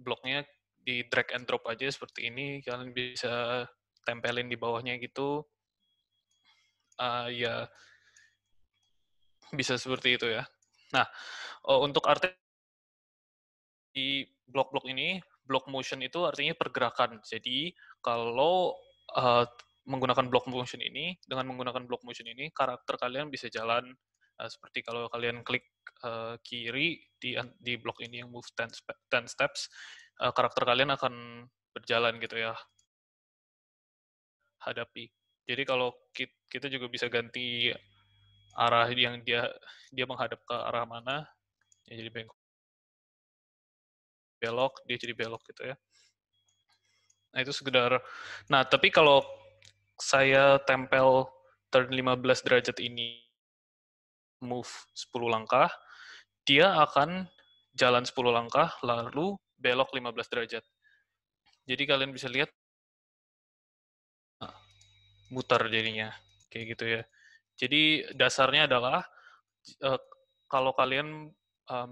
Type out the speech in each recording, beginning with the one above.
bloknya di drag and drop aja seperti ini, kalian bisa tempelin di bawahnya gitu. Ya bisa seperti itu ya. Nah, untuk arti di blok-blok ini, block motion itu artinya pergerakan. Jadi kalau menggunakan block motion ini, dengan menggunakan block motion ini, karakter kalian bisa jalan seperti kalau kalian klik kiri di blok ini yang move 10 steps, karakter kalian akan berjalan gitu ya, hadapi. Jadi kalau kita juga bisa ganti arah yang dia menghadap ke arah mana, ya jadi belok, dia jadi belok gitu ya. Nah, itu sekedar. Nah, tapi kalau saya tempel turn 15 derajat ini move 10 langkah, dia akan jalan 10 langkah lalu belok 15 derajat. Jadi kalian bisa lihat muter jadinya kayak gitu ya. Jadi dasarnya adalah uh, kalau kalian uh,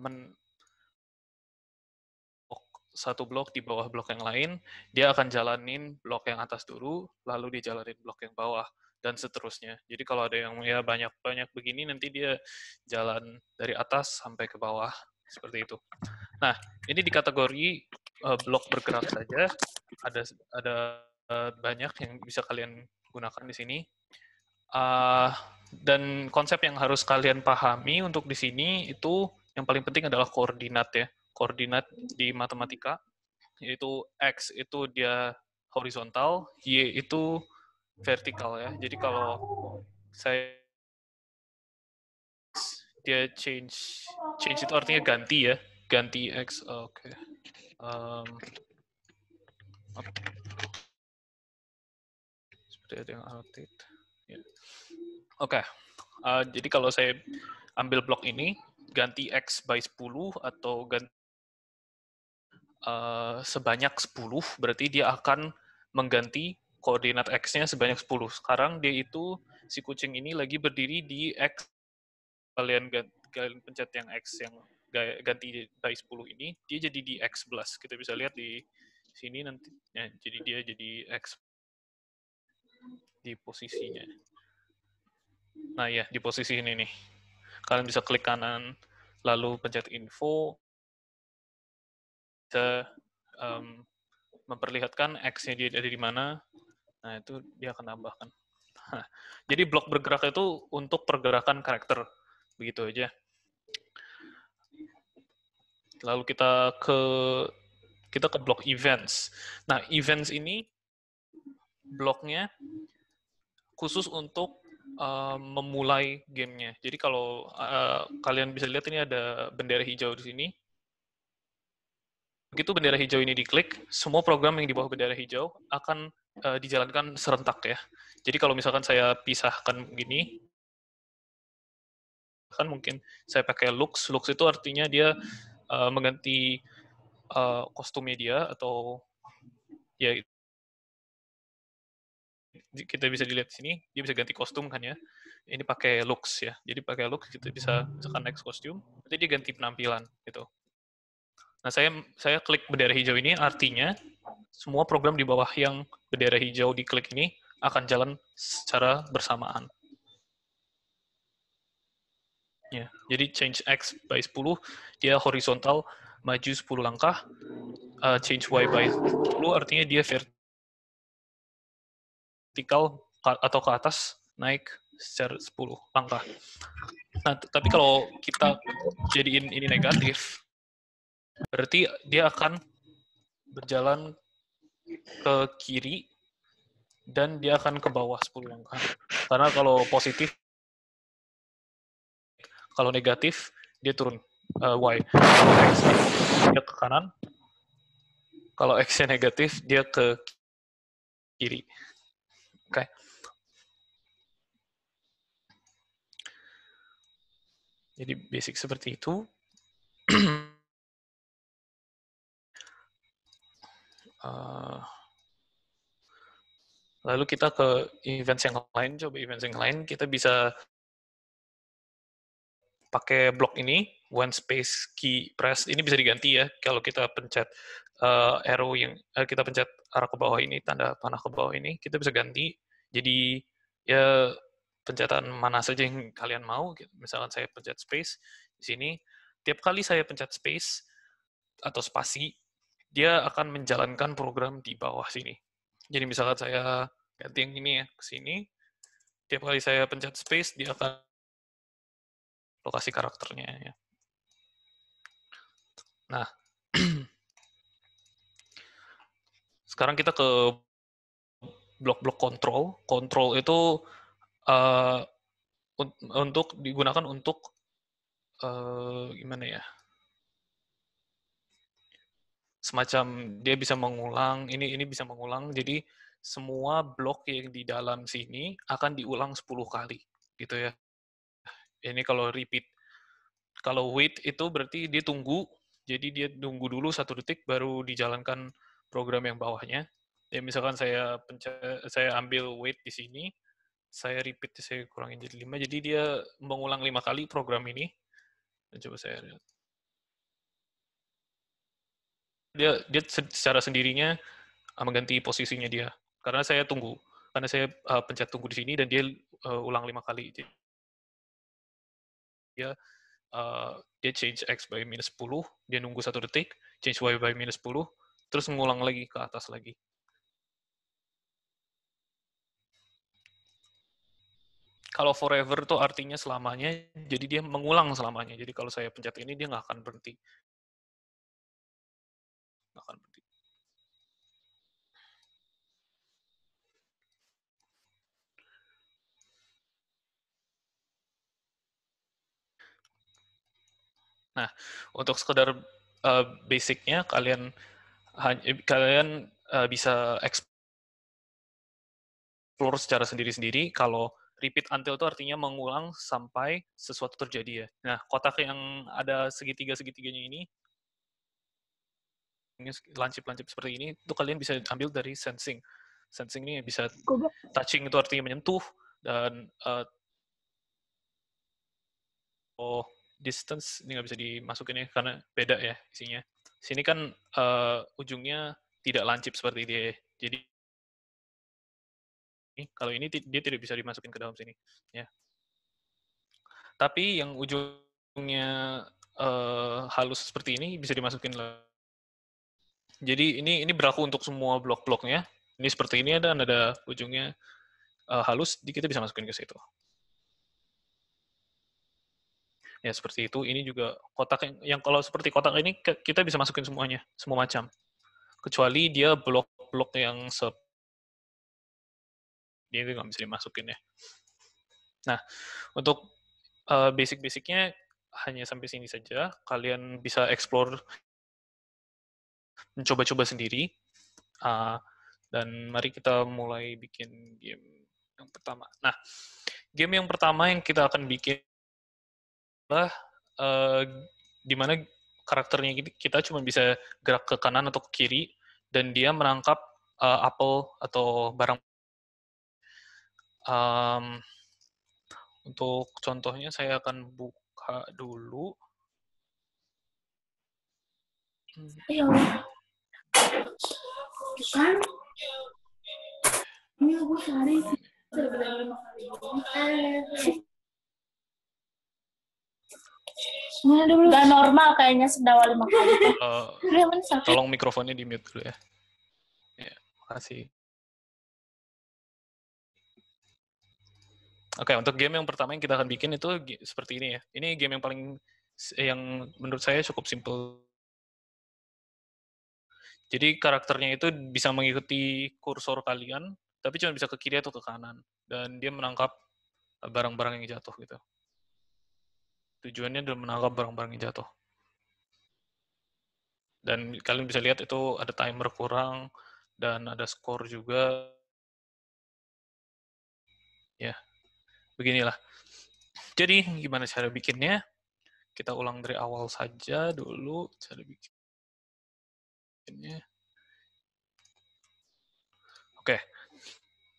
satu blok di bawah blok yang lain, dia akan jalanin blok yang atas dulu, lalu dia jalanin blok yang bawah, dan seterusnya. Jadi kalau ada yang ya banyak-banyak begini, nanti dia jalan dari atas sampai ke bawah, seperti itu. Nah, ini di kategori blok bergerak saja, ada banyak yang bisa kalian gunakan di sini. Dan konsep yang harus kalian pahami untuk di sini itu yang paling penting adalah koordinat ya. Koordinat di matematika yaitu X itu dia horizontal, Y itu vertikal ya. Jadi kalau saya dia change itu artinya ganti ya, ganti X. Oke. Okay. Seperti ada yang update. Yeah. Oke. Okay. Jadi kalau saya ambil blok ini, ganti X by 10 atau ganti sebanyak 10, berarti dia akan mengganti koordinat X-nya sebanyak 10. Sekarang dia itu, si kucing ini lagi berdiri di X, kalian pencet yang X yang ganti by 10 ini, dia jadi di X11. Kita bisa lihat di sini nanti, ya, jadi dia jadi X di posisinya. Nah ya, di posisi ini nih. Kalian bisa klik kanan, lalu pencet info, bisa memperlihatkan X-nya dia ada di mana. Nah, itu dia akan tambahkan. Jadi blok bergerak itu untuk pergerakan karakter. Begitu aja. Lalu kita ke blok events. Nah, events ini bloknya khusus untuk memulai gamenya. Jadi kalau kalian bisa lihat ini ada bendera hijau di sini. Begitu bendera hijau ini diklik, semua program yang di bawah bendera hijau akan dijalankan serentak ya. Jadi kalau misalkan saya pisahkan begini, kan mungkin saya pakai lux itu artinya dia mengganti kostumnya dia, atau ya kita bisa dilihat di sini dia bisa ganti kostum kan ya, ini pakai lux ya, jadi pakai lux kita bisa misalkan next kostum nanti dia ganti penampilan gitu. Nah, saya klik bendera hijau ini artinya semua program di bawah yang bendera hijau diklik ini akan jalan secara bersamaan. Ya, jadi change X by 10, dia horizontal maju 10 langkah, change Y by 10 artinya dia vertikal atau ke atas naik secara 10 langkah. Nah, tapi kalau kita jadiin ini negatif, berarti dia akan berjalan ke kiri dan dia akan ke bawah 10 langkah. Karena kalau positif, kalau negatif dia turun Y. Kalau X dia ke kanan, kalau X-nya negatif dia ke kiri. Oke. Okay. Jadi basic seperti itu. Lalu kita ke events yang lain, coba events yang lain kita bisa pakai blok ini, when space key press, ini bisa diganti ya, kalau kita pencet arrow yang, kita pencet arah ke bawah ini, tanda panah ke bawah ini, kita bisa ganti, jadi ya pencetan mana saja yang kalian mau, misalkan saya pencet space, di sini, tiap kali saya pencet space, atau spasi, dia akan menjalankan program di bawah sini. Jadi misalkan saya ganti yang ini ya, ke sini, tiap kali saya pencet space, dia akan lokasi karakternya ya. Nah, sekarang kita ke blok-blok kontrol. Kontrol itu uh, untuk digunakan untuk gimana ya? Semacam dia bisa mengulang, ini bisa mengulang. Jadi semua blok yang di dalam sini akan diulang 10 kali, gitu ya. Ini kalau repeat. Kalau wait itu berarti dia tunggu, jadi dia tunggu dulu 1 detik baru dijalankan program yang bawahnya. Ya misalkan saya ambil wait di sini, saya repeat, saya kurangin jadi 5, jadi dia mengulang 5 kali program ini. Coba saya lihat. Dia secara sendirinya mengganti posisinya dia. Karena saya tunggu. Karena saya pencet tunggu di sini dan dia ulang 5 kali. Jadi dia dia change X by minus 10, dia nunggu 1 detik, change Y by minus 10, terus ngulang lagi ke atas lagi. Kalau forever itu artinya selamanya, jadi dia mengulang selamanya. Jadi kalau saya pencet ini, dia nggak akan berhenti. Nggak akan berhenti. Nah, untuk sekedar basicnya, kalian bisa explore secara sendiri-sendiri. Kalau repeat until itu artinya mengulang sampai sesuatu terjadi ya. Nah, kotak yang ada segitiga-segitiganya ini, lancip-lancip seperti ini, itu kalian bisa ambil dari sensing. Sensing ini bisa touching itu artinya menyentuh, dan distance ini nggak bisa dimasukin ya karena beda ya isinya. Sini kan ujungnya tidak lancip seperti dia. Jadi kalau ini dia tidak bisa dimasukin ke dalam sini. Ya. Tapi yang ujungnya halus seperti ini bisa dimasukin. Jadi ini berlaku untuk semua blok-bloknya. Ini seperti ini dan ada ujungnya halus, kita bisa masukin ke situ. Ya seperti itu. Ini juga kotak yang kalau seperti kotak ini kita bisa masukin semuanya, semua macam. Kecuali dia blok-blok yang dia nggak bisa dimasukin ya. Nah, untuk basic-basicnya hanya sampai sini saja. Kalian bisa explore, mencoba-coba sendiri. Dan mari kita mulai bikin game yang pertama. Nah, game yang pertama yang kita akan bikin adalah di mana karakternya kita cuma bisa gerak ke kanan atau ke kiri, dan dia menangkap apel atau barang. Untuk contohnya saya akan buka dulu. Iya. Kan? Ini aku sehari Gak normal kayaknya sendawa 5 kali. Tolong mikrofonnya di mute dulu ya. Ya, makasih. Oke, untuk game yang pertama yang kita akan bikin itu seperti ini ya. Ini game yang menurut saya cukup simple. Jadi karakternya itu bisa mengikuti kursor kalian, tapi cuma bisa ke kiri atau ke kanan. Dan dia menangkap barang-barang yang jatuh gitu. Tujuannya adalah menangkap barang-barang yang jatuh. Dan kalian bisa lihat itu ada timer kurang, dan ada skor juga. Ya, beginilah. Jadi, gimana cara bikinnya? Kita ulang dari awal saja dulu cara bikinnya. Oke.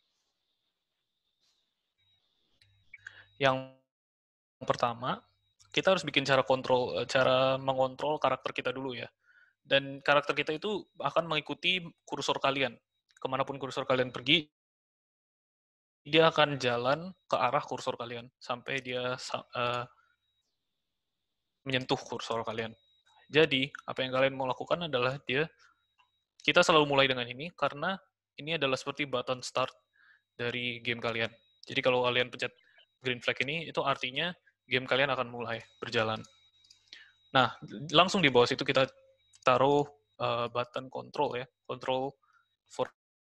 Yang pertama, kita harus bikin cara mengontrol karakter kita dulu ya. Dan karakter kita itu akan mengikuti kursor kalian. Kemanapun kursor kalian pergi, dia akan jalan ke arah kursor kalian sampai dia menyentuh kursor kalian. Jadi, apa yang kalian mau lakukan adalah kita selalu mulai dengan ini karena ini adalah seperti button start dari game kalian. Jadi kalau kalian pencet green flag ini, itu artinya game kalian akan mulai berjalan. Nah, langsung di bawah situ kita taruh button control ya, control for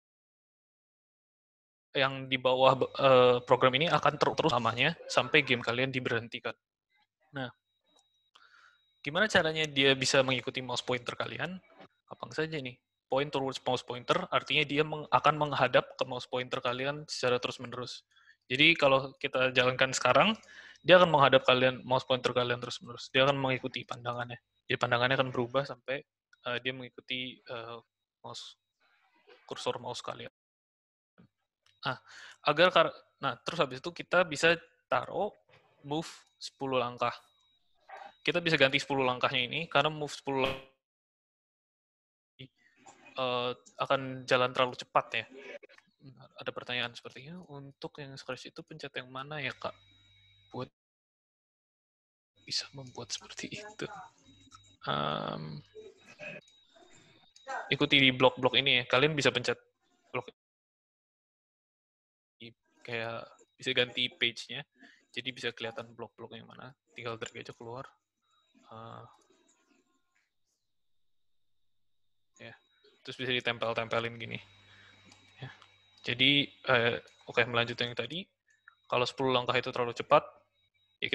yang di bawah program ini akan terus lamanya sampai game kalian diberhentikan. Nah, gimana caranya dia bisa mengikuti mouse pointer kalian? Gampang saja nih. Point towards mouse pointer artinya dia akan menghadap ke mouse pointer kalian secara terus-menerus. Jadi kalau kita jalankan sekarang, dia akan menghadap mouse pointer kalian terus-menerus. Dia akan mengikuti pandangannya. Jadi pandangannya akan berubah sampai dia mengikuti kursor mouse kalian. Nah, terus habis itu kita bisa taruh move 10 langkah. Kita bisa ganti 10 langkahnya ini karena move 10 langkah akan jalan terlalu cepat ya. Ada pertanyaan sepertinya, untuk yang scratch itu pencet yang mana ya Kak? Buat bisa membuat seperti itu. Ikuti di blok-blok ini ya. Kalian bisa pencet blok kayak bisa ganti page-nya. Jadi bisa kelihatan blok-blok yang mana. Tinggal drag aja keluar. Ya. Terus bisa ditempel-tempelin gini. Ya. Jadi, oke, melanjutkan yang tadi. Kalau 10 langkah itu terlalu cepat, ya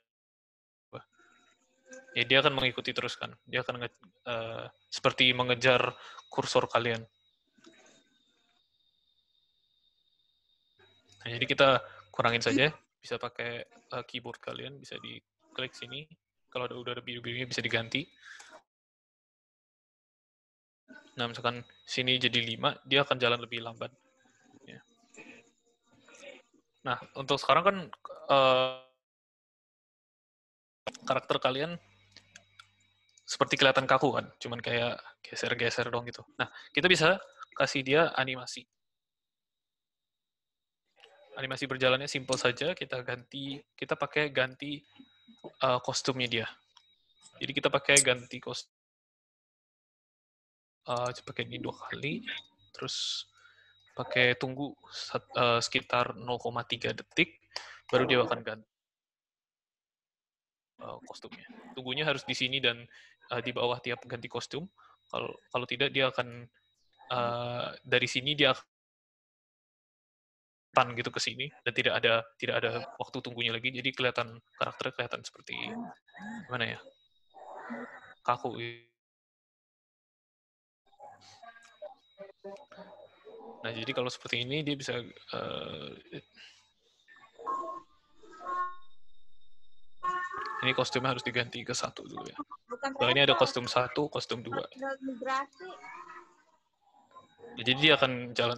dia akan mengikuti terus kan. Dia akan seperti mengejar kursor kalian. Nah, jadi kita kurangin saja. Bisa pakai keyboard kalian, bisa diklik sini. Kalau udah ada biru-birunya bisa diganti. Nah, misalkan sini jadi 5, dia akan jalan lebih lambat. Ya. Nah, untuk sekarang kan karakter kalian seperti kelihatan kaku kan, cuman kayak geser-geser dong gitu. Nah, kita bisa kasih dia animasi. Animasi berjalannya simple saja, kita pakai ganti kostumnya dia. Jadi kita pakai ganti kostum. Pakai ini 2 kali, terus pakai tunggu sekitar 0,3 detik, baru dia akan ganti kostumnya. Tunggunya harus di sini dan di bawah tiap ganti kostum. Kalau tidak dia akan dari sini dia akan gitu ke sini dan tidak ada waktu tunggunya lagi. Jadi karakternya kelihatan seperti gimana ya? Kaku. Nah, jadi kalau seperti ini dia bisa ini kostumnya harus diganti ke 1 dulu ya. Nah, ini ada kostum 1, kostum 2. Jadi dia akan jalan.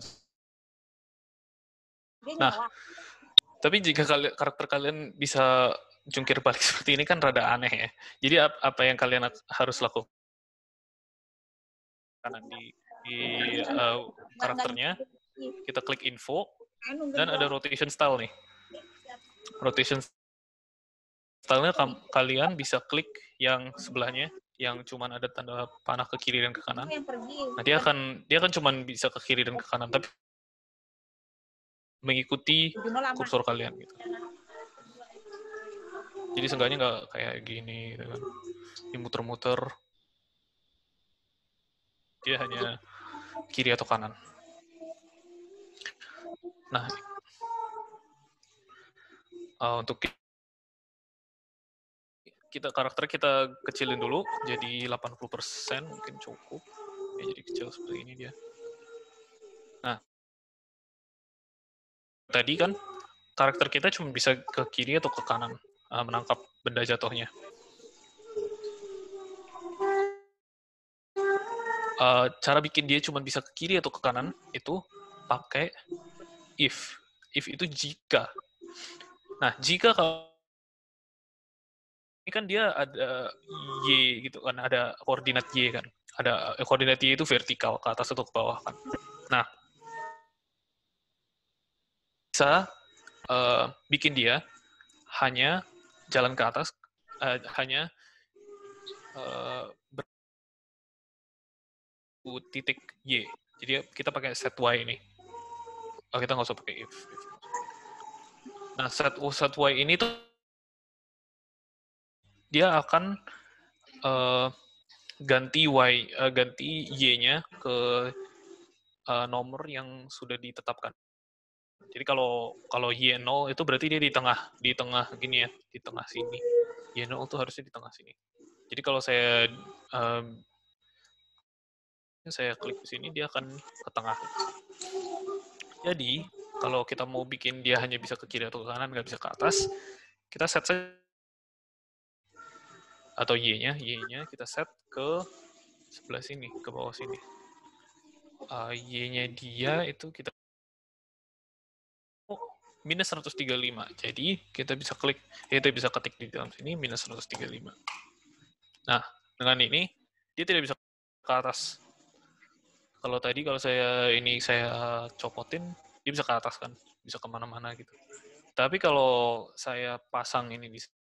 Nah, tapi jika karakter kalian bisa jungkir balik seperti ini kan rada aneh ya. Jadi apa yang kalian harus lakukan di karakternya, kita klik info, dan ada rotation style nih. Rotation style-nya kalian bisa klik yang sebelahnya, yang cuman ada tanda panah ke kiri dan ke kanan. Nah, dia akan cuman bisa ke kiri dan ke kanan, tapi mengikuti kursor kalian gitu. Jadi seenggaknya nggak kayak gini gitu kan. Dimuter-muter. Dia hanya kiri atau kanan. Nah, untuk karakter kita kecilin dulu jadi 80% mungkin cukup. Ya, jadi kecil seperti ini dia. Nah, tadi kan karakter kita cuma bisa ke kiri atau ke kanan menangkap benda jatuhnya. Cara bikin dia cuma bisa ke kiri atau ke kanan itu pakai if. If itu jika. Nah, jika ini kan dia ada Y gitu kan, ada koordinat Y kan. Ada koordinat Y itu vertikal, ke atas atau ke bawah kan. Nah, bisa bikin dia hanya jalan ke atas, hanya titik Y. Jadi kita pakai set Y ini. Oh, kita nggak usah pakai if. Nah, set Y ini tuh dia akan ganti Y-nya ke nomor yang sudah ditetapkan. Jadi kalau Y 0 itu berarti dia di tengah gini ya, di tengah sini. Y 0 itu harusnya di tengah sini. Jadi kalau saya klik di sini, dia akan ke tengah. Jadi kalau kita mau bikin dia hanya bisa ke kiri atau ke kanan, nggak bisa ke atas, kita set saja, atau Y-nya kita set ke sebelah sini, ke bawah sini. Y-nya dia itu kita minus 135. Jadi kita bisa bisa ketik di dalam sini minus 135. Nah, dengan ini dia tidak bisa ke atas. Kalau saya copotin, dia bisa ke atas kan, bisa kemana-mana gitu. Tapi kalau saya pasang ini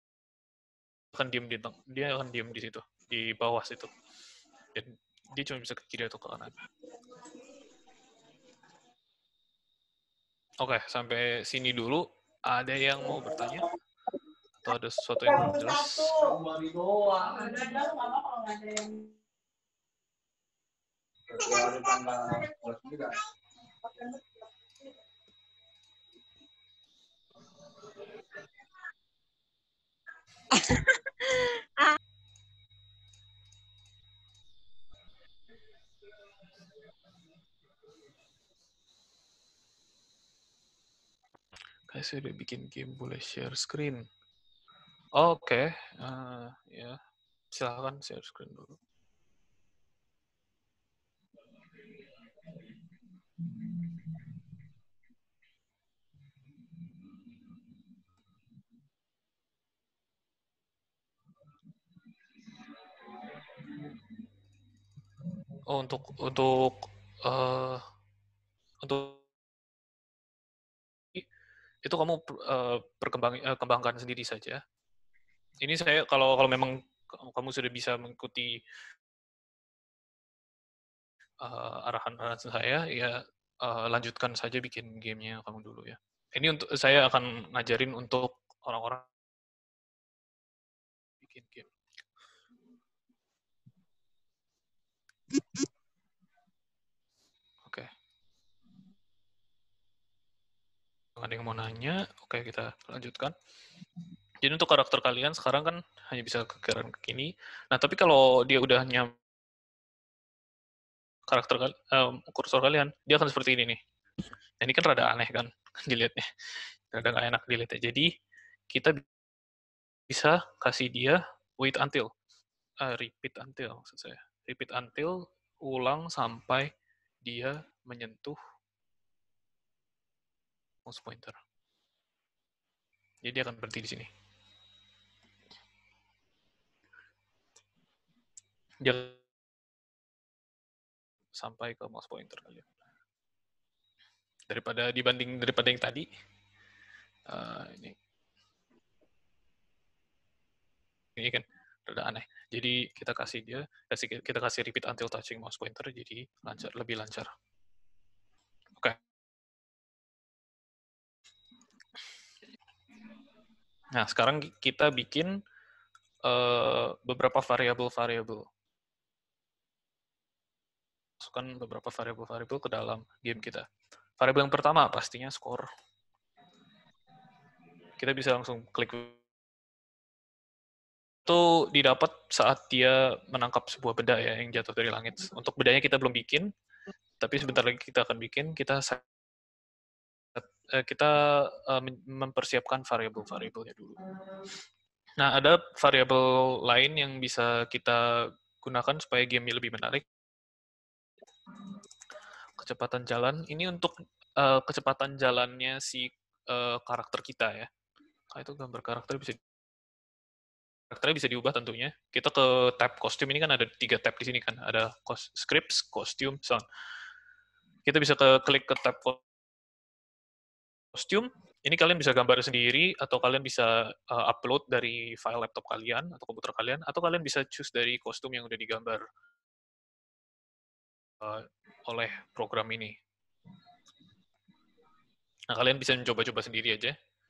dia akan diam di situ, di bawah situ. Dan dia cuma bisa ke kiri atau ke kanan. Oke, sampai sini dulu. Ada yang mau bertanya? Atau ada sesuatu yang belum jelas? Saya sudah bikin game, boleh share screen. Oke, ya, silakan share screen dulu. Oh, untuk itu kamu kembangkan sendiri saja. Ini saya kalau memang kamu sudah bisa mengikuti arahan-arahan saya, ya lanjutkan saja bikin gamenya kamu dulu ya. Ini saya akan ngajarin untuk orang-orang bikin game. Oke. Ada yang mau nanya? Oke, kita lanjutkan. Jadi untuk karakter kalian sekarang kan hanya bisa ke kanan ke kini. Nah, tapi kalau dia udah kursor kalian, dia akan seperti ini nih. Nah, ini kan rada aneh kan dilihatnya. Rada nggak enak dilihatnya. Jadi kita bisa kasih dia wait until. Repeat until maksud saya. Repeat until, ulang sampai dia menyentuh mouse pointer. Jadi dia akan berhenti di sini. Dia sampai ke mouse pointer kalian. Daripada yang tadi, ini kan rada aneh. Jadi kita kasih repeat until touching mouse pointer, jadi lebih lancar. Oke. Nah, sekarang kita bikin beberapa variabel. Masukkan beberapa variabel ke dalam game kita. Variabel yang pertama pastinya skor. Kita bisa langsung klik. Itu didapat saat dia menangkap sebuah benda ya yang jatuh dari langit. Untuk bendanya kita belum bikin, tapi sebentar lagi kita akan bikin. Kita mempersiapkan variabel-variabelnya dulu. Nah, ada variabel lain yang bisa kita gunakan supaya game lebih menarik. Kecepatan jalan. Ini untuk kecepatan jalannya si karakter kita ya. Nah, itu gambar karakter bisa karakternya bisa diubah tentunya. Kita ke tab kostum ini kan ada 3 tab di sini kan. Ada scripts, costume, sound. Kita bisa klik ke tab kostum. Ini kalian bisa gambar sendiri, atau kalian bisa upload dari file laptop kalian, atau komputer kalian, atau kalian bisa choose dari kostum yang udah digambar oleh program ini. Nah, kalian bisa mencoba-coba sendiri aja.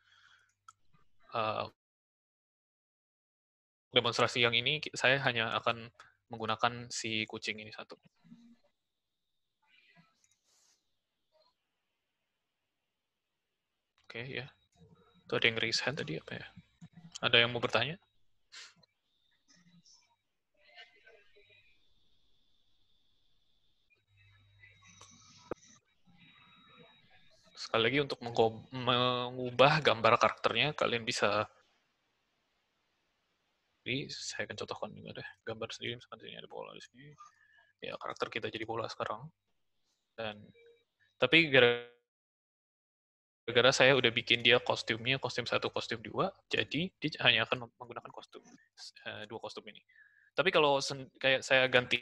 Demonstrasi yang ini, saya hanya akan menggunakan si kucing ini satu. Oke, ya. Itu ada yang raise hand tadi, apa ya? Ada yang mau bertanya? Sekali lagi, untuk mengubah gambar karakternya, kalian bisa, jadi saya akan contohkan juga deh, gambar sendiri, misalkan sini ada bola di sini, ya karakter kita jadi bola sekarang. Dan tapi gara-gara saya udah bikin dia kostumnya, kostum 1, kostum 2, jadi dia hanya akan menggunakan kostum, 2 kostum ini. Tapi kalau kayak saya ganti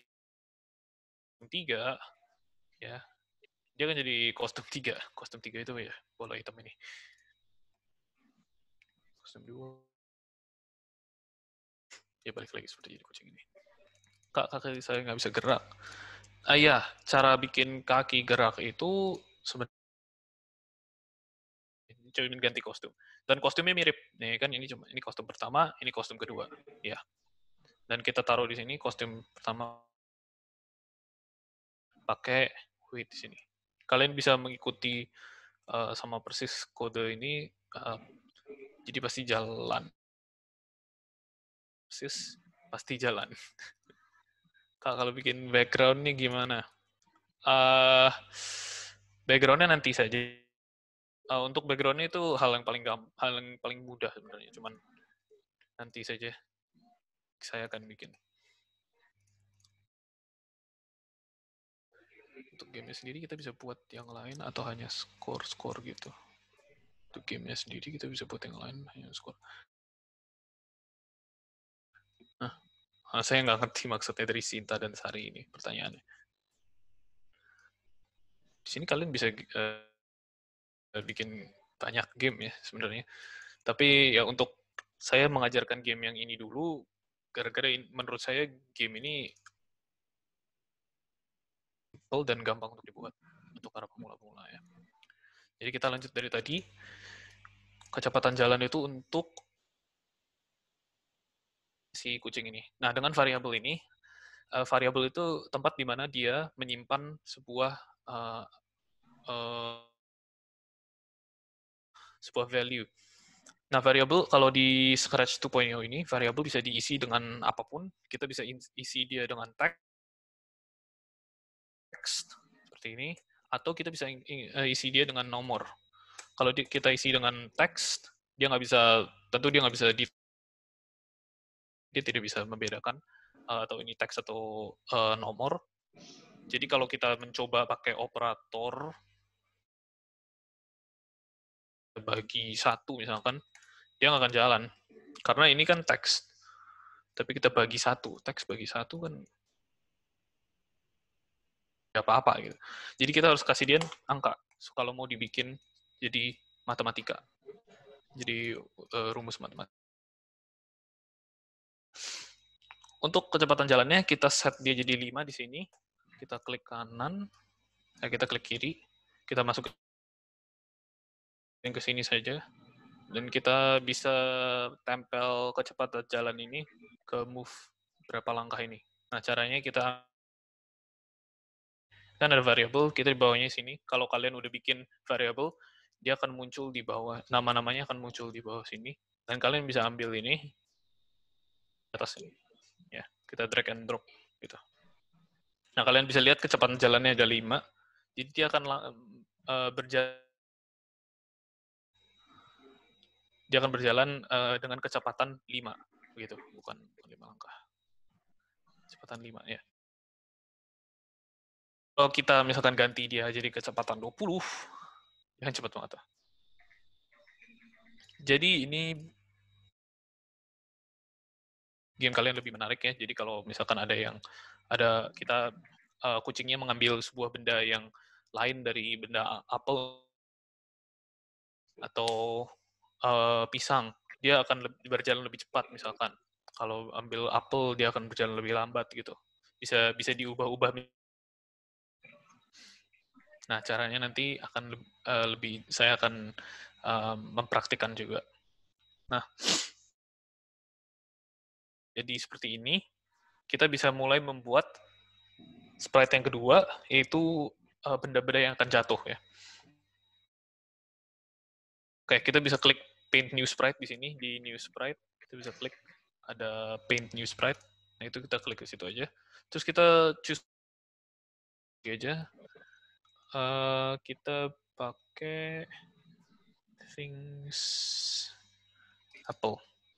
3, ya, dia kan jadi kostum 3. Kostum 3 itu ya, bola hitam ini. Kostum 2, ya balik lagi seperti jadi kucing ini. Kaki saya nggak bisa gerak. Iya, cara bikin kaki gerak itu sebenarnya cuma ganti kostum. Dan kostumnya mirip. Nih kan ini kostum pertama, ini kostum kedua. Ya. Dan kita taruh di sini kostum pertama pakai wait di sini. Kalian bisa mengikuti sama persis kode ini, jadi pasti jalan. Persis pasti jalan. Kalau bikin background nih gimana? Backgroundnya nanti saja. Untuk backgroundnya itu hal yang paling mudah sebenarnya. Cuman nanti saja saya akan bikin. Untuk gamenya sendiri kita bisa buat yang lain atau hanya skor gitu. Untuk gamenya sendiri kita bisa buat yang lain hanya skor. Nah, saya nggak ngerti maksudnya dari Sinta dan Sari ini pertanyaannya. Di sini kalian bisa bikin banyak game ya sebenarnya. Tapi ya untuk saya mengajarkan game yang ini dulu, gara-gara menurut saya game ini simple dan gampang untuk dibuat untuk para pemula-pemula ya. Jadi kita lanjut dari tadi, kecepatan jalan itu untuk si kucing ini. Nah, dengan variabel ini, variabel itu tempat di mana dia menyimpan uh, uh, sebuah value. Nah, variabel kalau di Scratch 2.0 ini, variabel bisa diisi dengan apapun. Kita bisa isi dia dengan teks seperti ini, atau kita bisa isi dia dengan nomor. Kalau kita isi dengan teks, tentu dia nggak bisa dia tidak bisa membedakan atau ini teks atau nomor. Jadi kalau kita mencoba pakai operator bagi 1 misalkan, dia nggak akan jalan. Karena ini kan teks. Tapi kita bagi 1, teks bagi 1 kan nggak apa-apa gitu. Jadi kita harus kasih dia angka. So, kalau mau dibikin jadi matematika. Jadi rumus matematika. Untuk kecepatan jalannya, kita set dia jadi 5 di sini. Kita klik kanan, kita klik kiri, kita masukin ke sini saja. Dan kita bisa tempel kecepatan jalan ini ke move berapa langkah ini. Nah, caranya kita kan ada variabel, kita di bawahnya sini. Kalau kalian udah bikin variabel, dia akan muncul di bawah, nama-namanya akan muncul di bawah sini. Dan kalian bisa ambil ini di atas ini. Ya, kita drag and drop gitu. Nah, kalian bisa lihat kecepatan jalannya ada 5. Jadi dia akan berjalan dengan kecepatan 5 begitu, bukan 5 langkah. Kecepatan 5 ya. Kalau kita misalkan ganti dia jadi kecepatan 20, ya kan cepat banget. Jadi ini game kalian lebih menarik ya. Jadi kalau misalkan kita kucingnya mengambil sebuah benda yang lain dari benda apel atau pisang, dia akan berjalan lebih cepat misalkan. Kalau ambil apel dia akan berjalan lebih lambat gitu. Bisa bisa diubah-ubah. Nah, caranya nanti akan saya akan mempraktikkan juga. Nah, jadi seperti ini kita bisa mulai membuat sprite yang kedua, yaitu benda-benda yang akan jatuh ya. Oke, kita bisa klik paint new sprite di sini, di new sprite kita bisa klik ada paint new sprite. Nah, itu kita klik ke situ aja. Terus kita choose aja. Kita pakai things apple.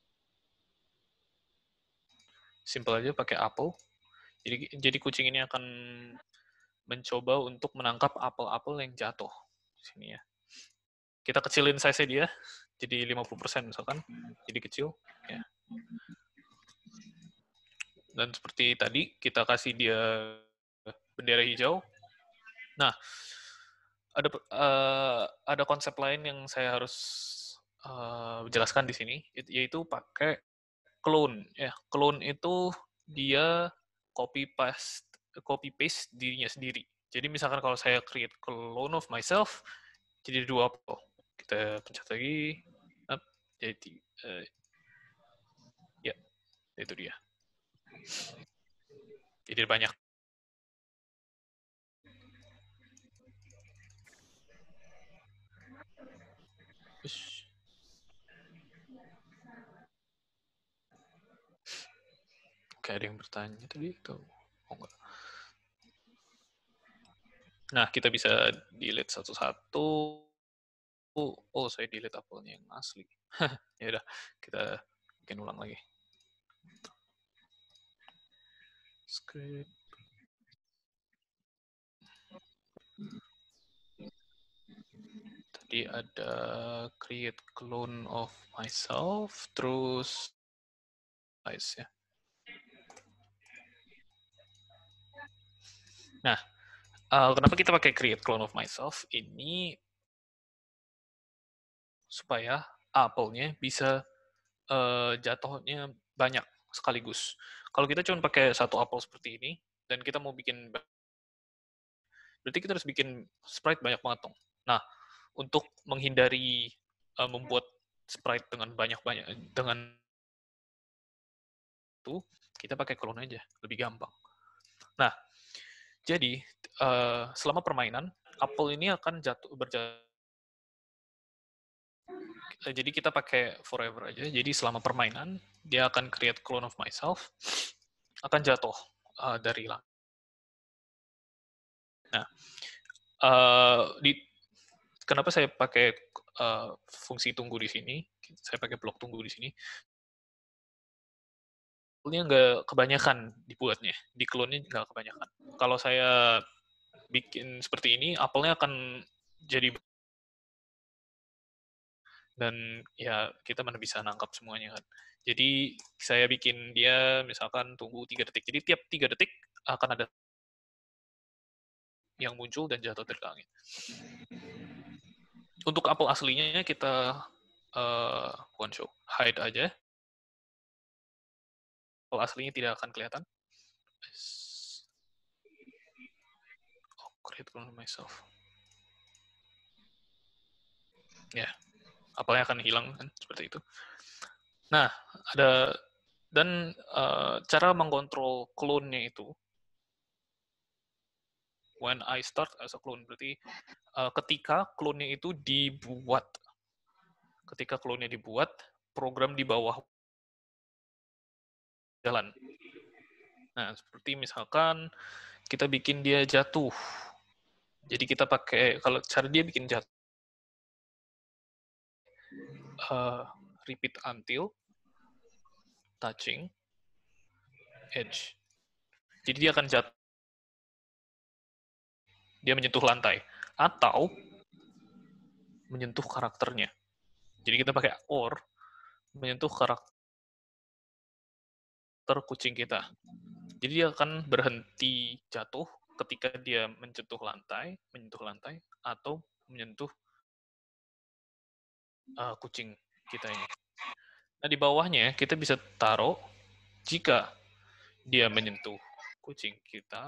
Simple aja pakai apple. Jadi kucing ini akan mencoba untuk menangkap apel-apel yang jatuh di sini ya. Kita kecilin size-nya dia jadi 50% misalkan. Jadi kecil ya. Dan seperti tadi kita kasih dia bendera hijau. Nah, ada konsep lain yang saya harus jelaskan di sini, yaitu pakai clone. Ya, clone itu dia copy paste dirinya sendiri. Jadi misalkan kalau saya create clone of myself, jadi 2 apel. Kita pencet lagi, jadi ya itu dia. Jadi banyak. Oke, ada yang bertanya tadi itu. Oh, enggak. Nah, kita bisa delete satu-satu. Oh, saya delete apelnya yang asli. Ya udah, kita bikin ulang lagi. Script. Tadi ada create clone of myself, terus size ya. Nah, kenapa kita pakai create clone of myself? Ini supaya apelnya bisa jatuhnya banyak sekaligus. Kalau kita cuma pakai satu apel seperti ini, dan kita mau bikin, berarti kita harus bikin sprite banyak banget dong. Nah, untuk menghindari membuat sprite dengan banyak-banyak, dengan itu, kita pakai clone aja, lebih gampang. Nah, jadi selama permainan, apel ini akan berjatuh. Jadi kita pakai forever aja. Jadi selama permainan, dia akan create clone of myself, akan jatuh dari langit. Nah, kenapa saya pakai fungsi tunggu di sini? Saya pakai blok tunggu di sini. Apelnya nggak kebanyakan dibuatnya, di clone-nya nggak kebanyakan. Kalau saya bikin seperti ini, apelnya akan jadi, dan ya kita mana bisa nangkap semuanya kan. Jadi saya bikin dia misalkan tunggu 3 detik. Jadi tiap 3 detik akan ada yang muncul dan jatuh dari langit. Untuk apel aslinya kita one show, hide aja. Apel aslinya tidak akan kelihatan. Oh, create clone myself. Ya, apelnya akan hilang kan, seperti itu. Nah, dan cara mengontrol clone-nya itu, when I start as a clone, berarti ketika clone-nya itu dibuat. Ketika clone-nya dibuat, program di bawah jalan. Nah, seperti misalkan kita bikin dia jatuh. Jadi kita pakai, kalau cara dia bikin jatuh, repeat until touching edge. Jadi dia akan jatuh. Dia menyentuh lantai. Atau menyentuh karakternya. Jadi kita pakai or, menyentuh karakter. karakter kucing kita. Jadi dia akan berhenti jatuh ketika dia menyentuh lantai, atau menyentuh kucing kita ini. Nah, di bawahnya kita bisa taruh jika dia menyentuh kucing kita,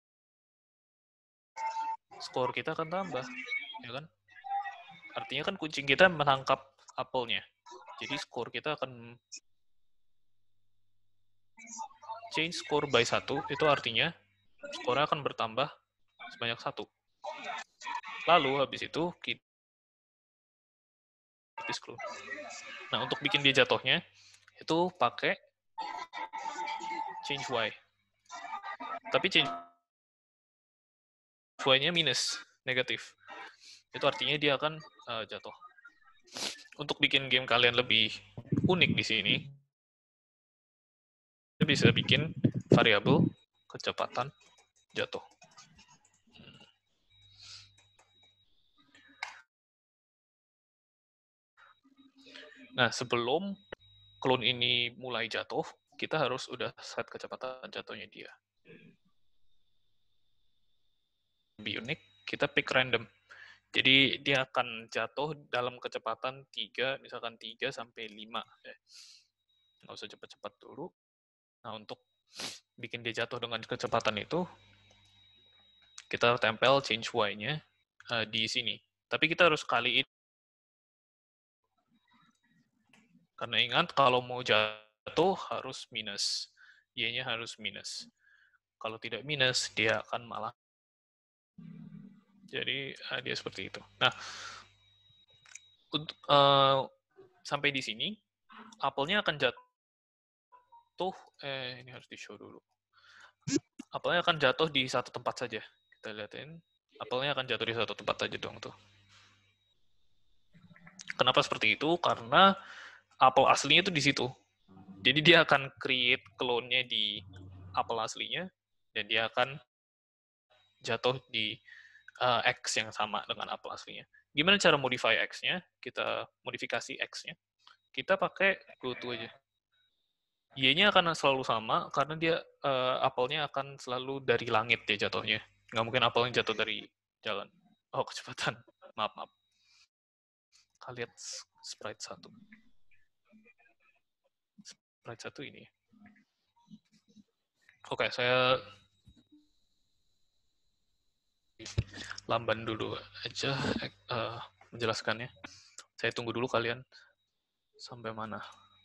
skor kita akan tambah, ya kan? Artinya kan kucing kita menangkap apelnya. Jadi skor kita akan change score by 1, itu artinya skornya akan bertambah sebanyak 1. Lalu habis itu kita clone. Nah, untuk bikin dia jatuhnya, itu pakai change Y. Tapi change Y-nya minus, negatif. Itu artinya dia akan jatuh. Untuk bikin game kalian lebih unik di sini, kita bisa bikin variabel kecepatan jatuh. Nah, sebelum clone ini mulai jatuh, kita harus udah set kecepatan jatuhnya dia. Lebih unik, kita pick random. Jadi dia akan jatuh dalam kecepatan 3, misalkan 3 sampai 5. Nggak usah cepat-cepat dulu. Nah, untuk bikin dia jatuh dengan kecepatan itu, kita tempel change Y-nya di sini. Tapi kita harus kaliin. Karena ingat, kalau mau jatuh harus minus. Y-nya harus minus. Kalau tidak minus, dia akan malah. Jadi, dia seperti itu. Nah, untuk, sampai di sini, apelnya akan jatuh, ini harus di-show dulu. Apelnya akan jatuh di satu tempat saja. Kita lihatin, apelnya akan jatuh di satu tempat saja dong tuh. Kenapa seperti itu? Karena apel aslinya itu di situ. Jadi dia akan create clone-nya di apel aslinya, dan dia akan jatuh di X yang sama dengan apel aslinya. Gimana cara modify X-nya? Kita modifikasi X-nya. Kita pakai GoTo aja. Y-nya akan selalu sama, karena dia apelnya akan selalu dari langit dia jatuhnya. Nggak mungkin apelnya jatuh dari jalan. Oh, kecepatan. Maaf. Kita lihat sprite 1. Sprite 1 ini. Oke, saya lamban dulu aja menjelaskannya. Saya tunggu dulu kalian sampai mana.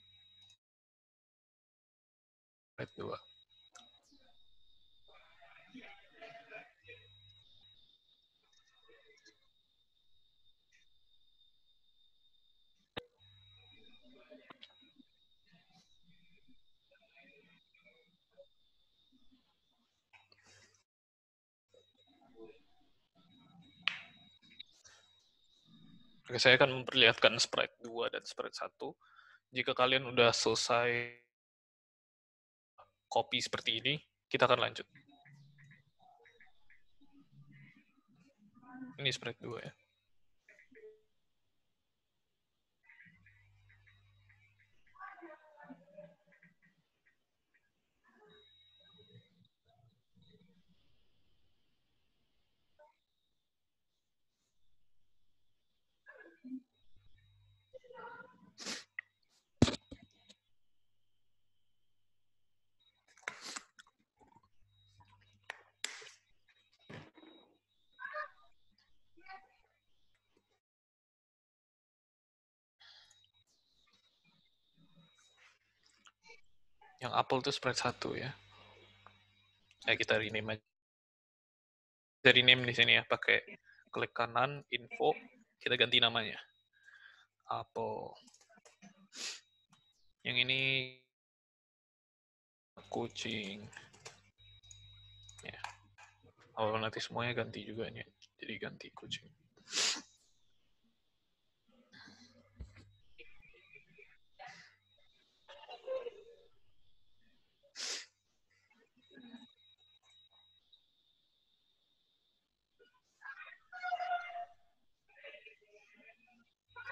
Sprite 2. Oke, saya akan memperlihatkan sprite 2 dan sprite 1. Jika kalian udah selesai copy seperti ini, kita akan lanjut. Ini sprite 2 ya. Yang Apple itu sprite 1 ya. Kita rename aja. Kita rename di sini ya, pakai klik kanan, info, kita ganti namanya. Apple. Yang ini kucing. Ya. Oh, nanti semuanya ganti juga nih. Jadi ganti kucing.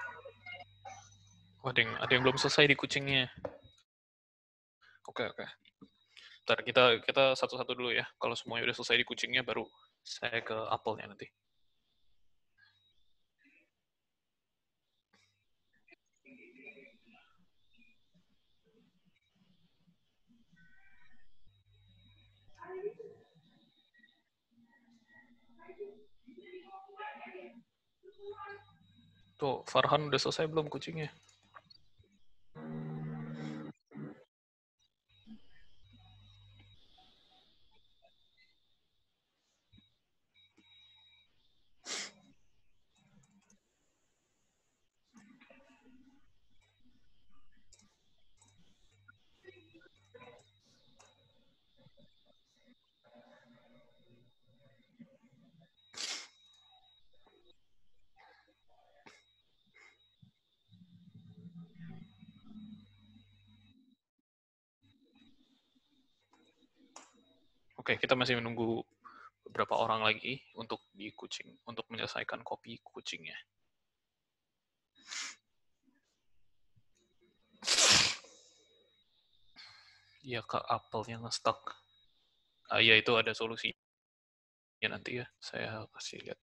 Oh, ada yang belum selesai di kucingnya. Oke. Bentar, kita satu-satu dulu ya. Kalau semuanya udah selesai di kucingnya, baru saya ke apelnya nanti. Tuh, Farhan udah selesai belum kucingnya? Oke, kita masih menunggu beberapa orang lagi untuk di kucing, untuk menyelesaikan kopi kucingnya. Iya, Kak, apelnya nge-stuck. Ya itu ada solusinya nanti ya, saya kasih lihat.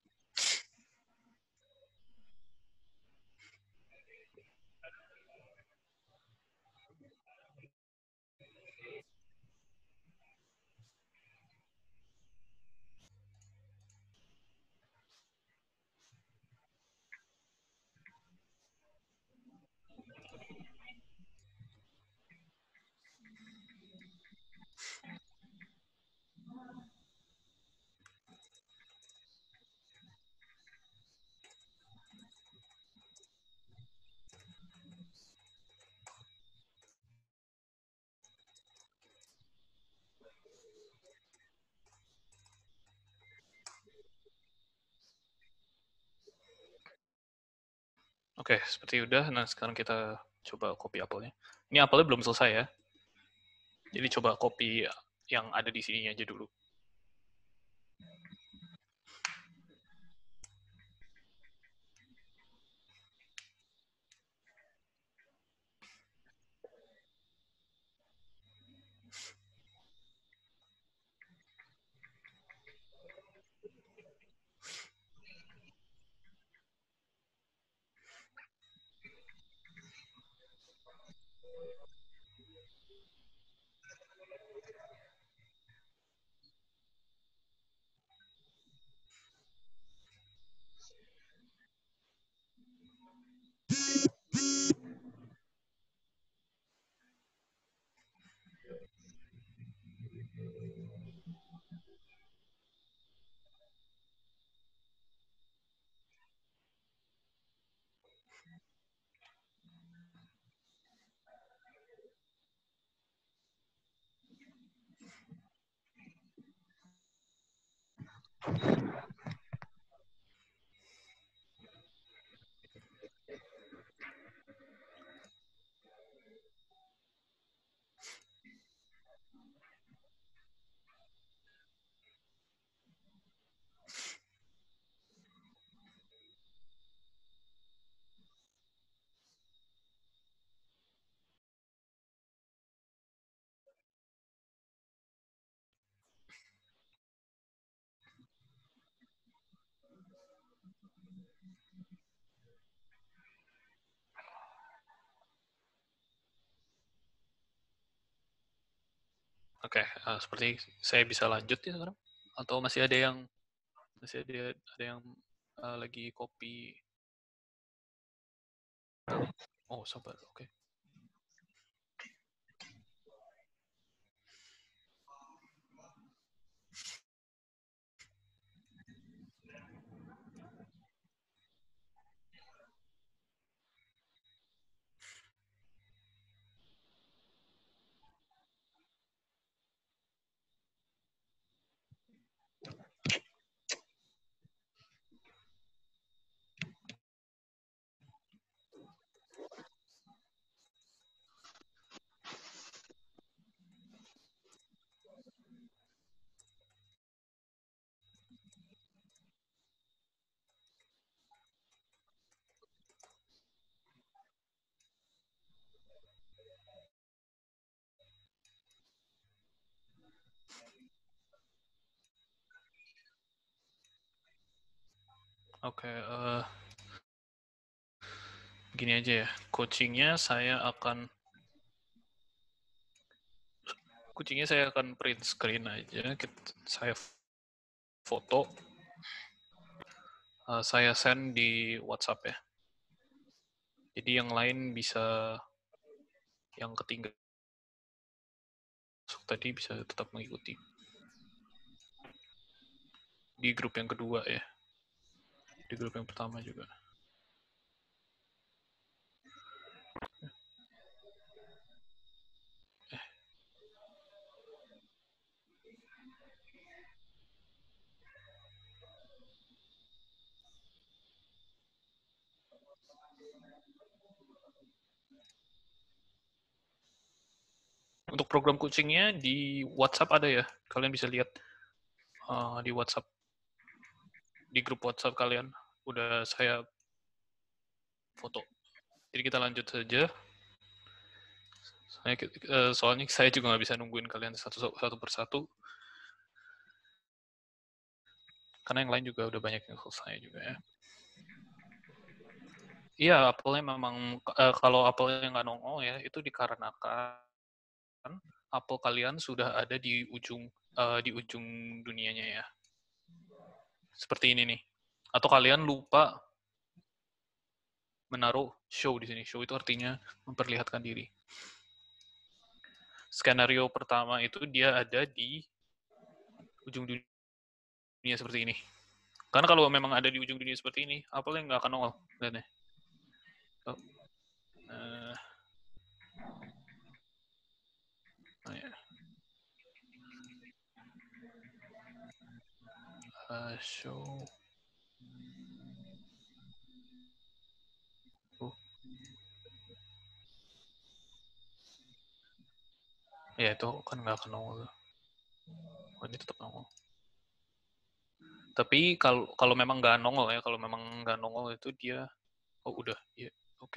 Oke, seperti udah. Nah, sekarang kita coba kopi apelnya. Ini apelnya belum selesai ya. Jadi coba kopi yang ada di sini aja dulu. Oke, seperti saya bisa lanjut ya sekarang? Atau masih ada yang lagi kopi? Oh, sabar. Oke. Oke, gini aja ya. Kucingnya saya akan print screen aja. Saya foto, saya send di WhatsApp ya. Jadi yang lain bisa, yang ketiga tadi bisa tetap mengikuti. Di grup yang kedua ya. Di grup yang pertama juga. Untuk program kucingnya di WhatsApp ada ya. Kalian bisa lihat di WhatsApp. Di grup WhatsApp kalian. Udah saya foto. Jadi kita lanjut saja. Soalnya saya juga nggak bisa nungguin kalian satu persatu. Karena yang lain juga udah banyak yang selesai juga ya. Iya, apelnya memang, kalau apelnya nggak nongol ya, itu dikarenakan apel kalian sudah ada di ujung dunianya ya. Seperti ini nih. Atau kalian lupa menaruh show di sini. Show itu artinya memperlihatkan diri. Skenario pertama itu dia ada di ujung dunia seperti ini. Karena kalau memang ada di ujung dunia seperti ini, apelnya nggak akan nongol. Lihat nih. Oh. Ya. Show. Ya itu kan nggak akan nongol. Oh, ini tetap nongol. Tapi kalau memang nggak nongol ya, kalau memang nggak nongol itu dia, oh udah, ya oke.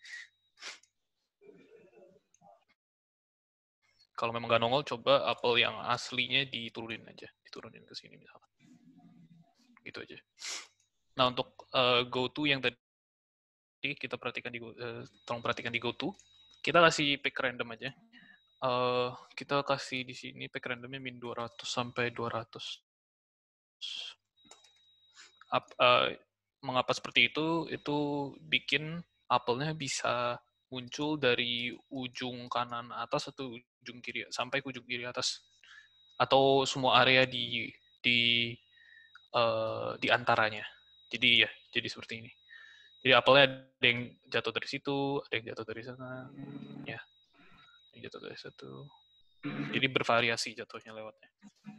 Kalau memang nggak nongol, coba apel yang aslinya diturunin aja, diturunin ke sini misalkan. Gitu aja. Nah untuk go to yang tadi kita perhatikan tolong perhatikan di go to, kita kasih pick random aja. Kita kasih di sini pick randomnya min 200 sampai 200. Mengapa seperti itu bikin apelnya bisa muncul dari ujung kanan atas atau ujung kiri sampai ke ujung kiri atas atau semua area di antaranya. Jadi seperti ini. Jadi apelnya ada yang jatuh dari situ, ada yang jatuh dari sana, ya, yang jatuh dari situ. Jadi bervariasi jatuhnya lewatnya.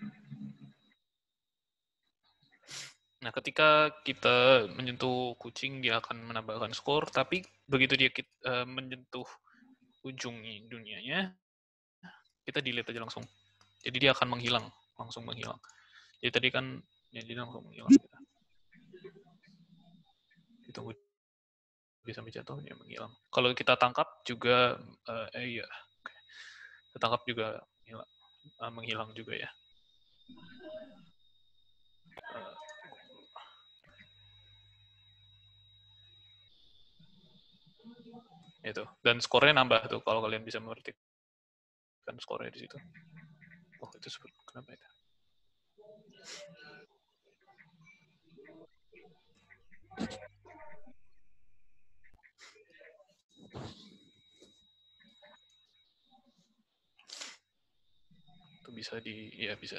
Nah, ketika kita menyentuh kucing, dia akan menambahkan skor, tapi begitu dia menyentuh ujung dunianya, kita delete aja langsung. Jadi dia akan langsung menghilang. Jadi tadi kan, ya dia langsung menghilang. Ditunggu dia sampai jatuh, dia menghilang. Kalau kita tangkap juga, iya, kita tangkap juga menghilang juga ya. Itu. Dan skornya nambah tuh kalau kalian bisa mengerti kan skornya di situ. Oh, itu kenapa itu? Itu bisa ya bisa.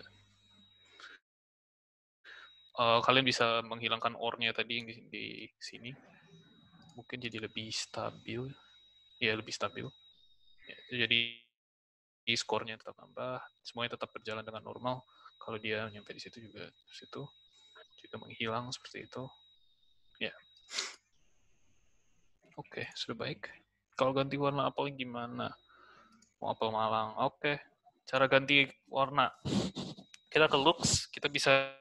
Kalian bisa menghilangkan ore-nya tadi yang di sini. Mungkin jadi lebih stabil. Ya, lebih stabil. Ya, jadi skornya tetap nambah, semuanya tetap berjalan dengan normal. Kalau dia nyampe di situ juga menghilang seperti itu. Ya. Oke, sudah baik. Kalau ganti warna apel gimana? Mau apel malang. Oke. Cara ganti warna. Kita ke looks, kita bisa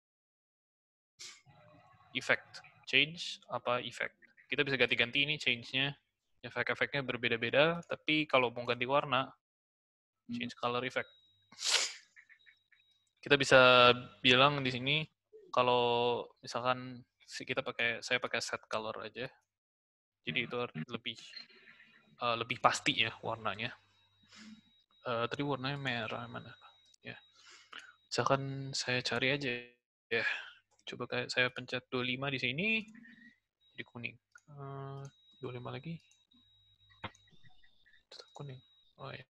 effect. Change apa effect. Kita bisa ganti-ganti ini change-nya. Efek-efeknya berbeda-beda, tapi kalau mau ganti warna, change color effect. Kita bisa bilang di sini, kalau misalkan saya pakai set color aja. Jadi itu lebih pasti ya warnanya. Tadi warnanya merah mana? Ya. Misalkan saya cari aja ya. Coba kayak saya pencet 25 di sini jadi kuning. 25 lagi. Tetap kuning. Oh ya.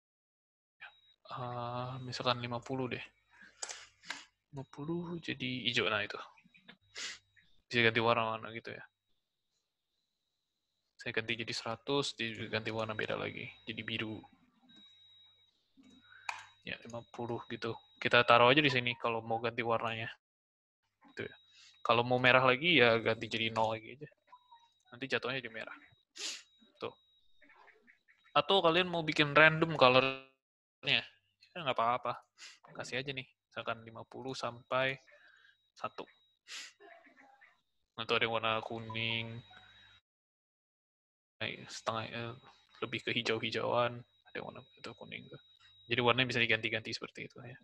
Misalkan 50 deh. 50 jadi hijau, nah itu. Bisa ganti warna-warna gitu ya. Saya ganti jadi 100, diganti warna beda lagi. Jadi biru. Ya, 50 gitu. Kita taruh aja di sini kalau mau ganti warnanya. Gitu ya. Kalau mau merah lagi ya ganti jadi 0 lagi aja. Nanti jatuhnya jadi merah. Tuh. Atau kalian mau bikin random color-nya. Ya nggak apa-apa. Kasih aja nih. Misalkan 50 sampai 1. Atau ada yang warna kuning, setengah lebih ke hijau-hijauan, ada yang warna itu kuning. Jadi warnanya bisa diganti-ganti seperti itu ya.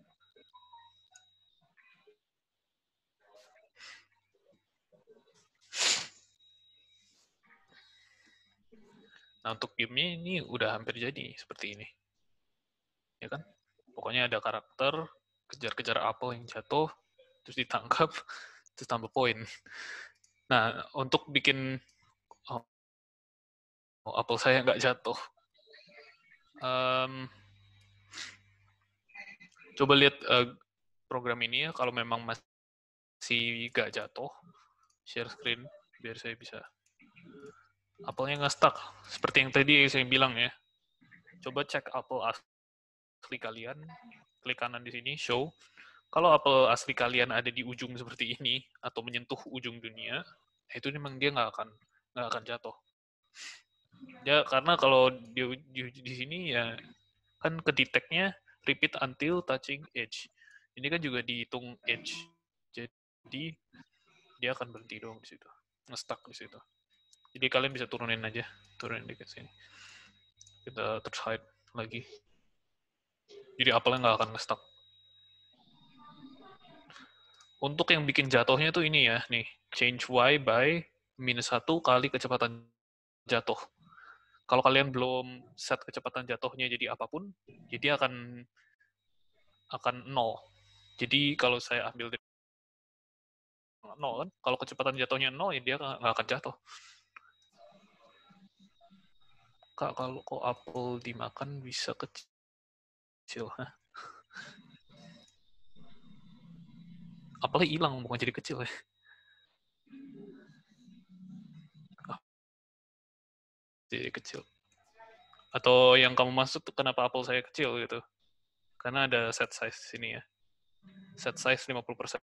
Nah, untuk game-nya ini udah hampir jadi seperti ini. Ya kan? Pokoknya ada karakter, kejar-kejar apel yang jatuh, terus ditangkap, terus tambah poin. Nah, untuk bikin apel saya nggak jatuh, coba lihat program ini ya, kalau memang masih nggak jatuh, share screen, biar saya bisa. Apelnya nggak stuck, seperti yang tadi saya bilang ya. Coba cek apel asli kalian, klik kanan di sini, show. Kalau apel asli kalian ada di ujung seperti ini atau menyentuh ujung dunia, itu memang dia nggak akan jatuh. Ya karena kalau di sini ya kan kedeteknya repeat until touching edge. Ini kan juga dihitung edge. Jadi dia akan berhenti dong di situ, nge-stuck di situ. Jadi kalian bisa turunin dikit sini. Kita terus hide lagi. Jadi apelnya nggak akan nge-stuck. Untuk yang bikin jatuhnya tuh ini ya, nih, change Y by -1 kali kecepatan jatuh. Kalau kalian belum set kecepatan jatuhnya jadi apapun, jadi akan 0. Jadi kalau saya ambil 0 kan, kalau kecepatan jatuhnya 0, ya dia nggak akan jatuh. Kak, kalau kok apel dimakan bisa kecil, hah? Apelnya hilang, bukan jadi kecil ya. Jadi kecil. Atau yang kamu maksud tuh kenapa apel saya kecil gitu? Karena ada set size sini ya. Set size 50%.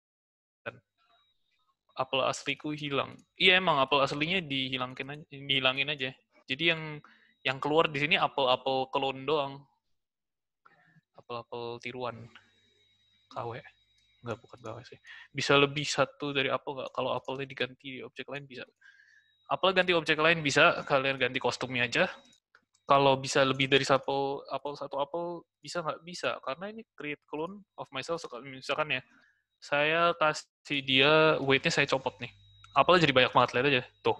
Apel asliku hilang. Iya emang apel aslinya dihilangin aja. Jadi yang keluar di sini apel-apel klon doang. Apel-apel tiruan. KW. Enggak, bukan KW sih. Bisa lebih satu dari apel nggak? Kalau apelnya diganti di objek lain bisa. Apel ganti objek lain bisa, kalian ganti kostumnya aja. Kalau bisa lebih dari satu apel bisa nggak? Bisa, karena ini create clone of myself. Misalkan ya, saya kasih dia weight-nya saya copot nih. Apelnya jadi banyak banget, lihat aja. Tuh.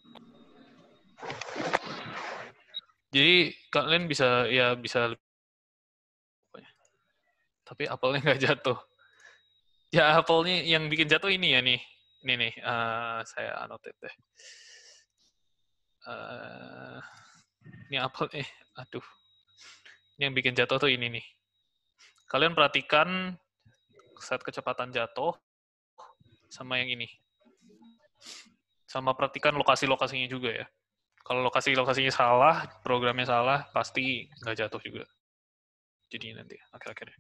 Jadi kalian bisa tapi apelnya nggak jatuh. Ya apelnya yang bikin jatuh ini ya nih. Ini nih, saya annotate deh. Ini apel, aduh. Ini yang bikin jatuh tuh ini nih. Kalian perhatikan set kecepatan jatuh sama yang ini. Sama perhatikan lokasi-lokasinya juga ya. Kalau lokasi-lokasinya salah, programnya salah, pasti nggak jatuh juga. Jadi nanti akhir-akhirnya.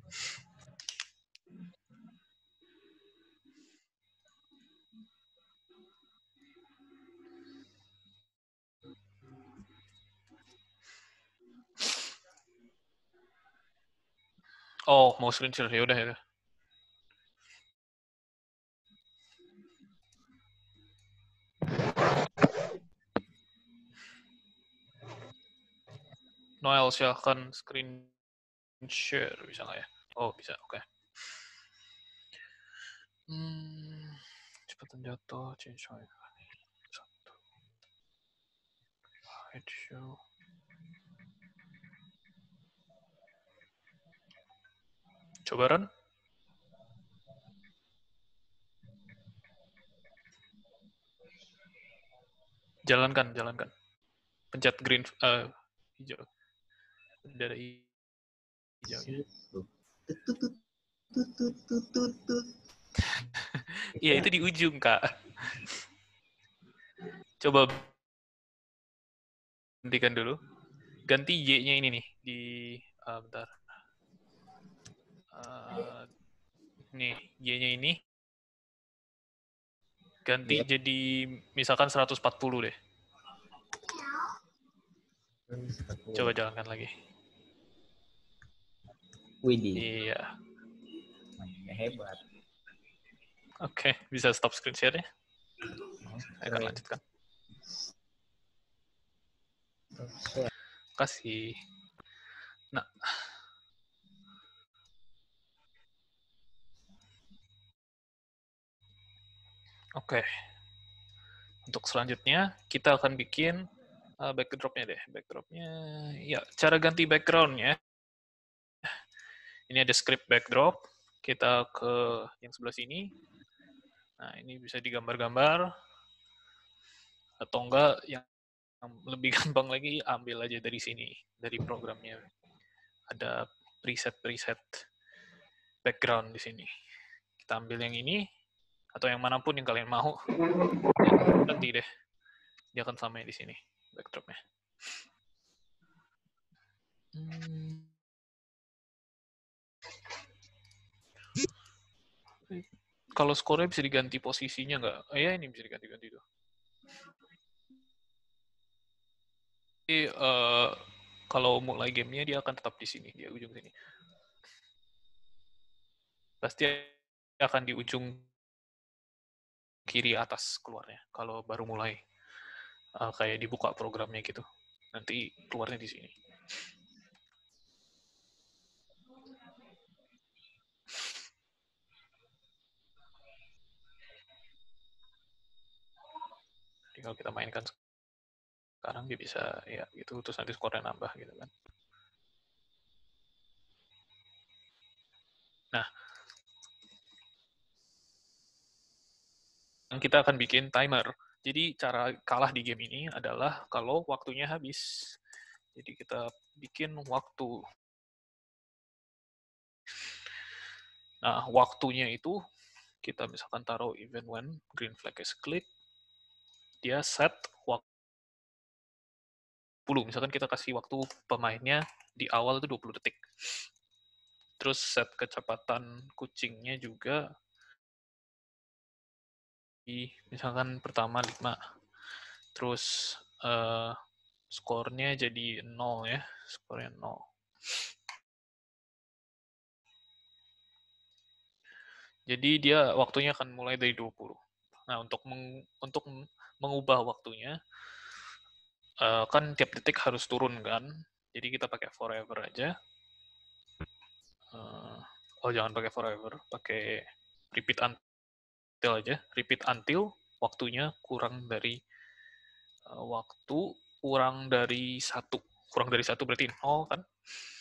Oh, mau screen share, ya udah ya. Noel, silahkan screen share, bisa nggak ya? Oh, bisa, oke. Kecepatan jatuh, change my satu. Hide show. Coba run. Jalankan. Pencet green, hijau. Bendera hijaunya. Iya, itu di ujung, Kak. Coba hentikan dulu. Ganti Y-nya ini nih. Bentar. Nih, Y-nya ini. Ganti jadi misalkan 140 deh. Coba jalankan lagi. Widih. Iya. Hebat. Oke, bisa stop screen share-nya. Saya akan lanjutkan. Kasih. Nah. Oke. Untuk selanjutnya, kita akan bikin backdrop-nya deh. Backdrop-nya, ya, cara ganti background-nya. Ini ada script backdrop. Kita ke yang sebelah sini. Nah, ini bisa digambar-gambar. Atau enggak, yang lebih gampang lagi, ambil aja dari sini. Dari programnya. Ada preset-preset background di sini. Kita ambil yang ini, atau yang manapun yang kalian mau. Ganti deh. Dia akan sama di sini, backdropnya. Kalau skornya bisa diganti posisinya nggak? Ya, ini bisa diganti-ganti tuh. Jadi, kalau mulai gamenya dia akan tetap di sini, di ujung sini. Pasti akan di ujung kiri atas keluarnya, kalau baru mulai. Kayak dibuka programnya gitu. Nanti keluarnya di sini. Jadi kalau kita mainkan sekarang, dia bisa, ya gitu, terus nanti skornya nambah gitu kan. Nah, kita akan bikin timer. Jadi cara kalah di game ini adalah kalau waktunya habis. Jadi kita bikin waktu. Nah, waktunya itu kita misalkan taruh event when green flag is click, dia set waktu 10. Misalkan kita kasih waktu pemainnya di awal itu 20 detik. Terus set kecepatan kucingnya juga misalkan pertama 5. Terus skornya jadi 0 ya. Skornya 0. Jadi dia waktunya akan mulai dari 20. Nah, untuk mengubah waktunya, kan tiap detik harus turun kan. Jadi kita pakai forever aja. Jangan pakai forever, pakai repeat until aja. Repeat until waktunya kurang dari satu. Kurang dari satu berarti 0 kan.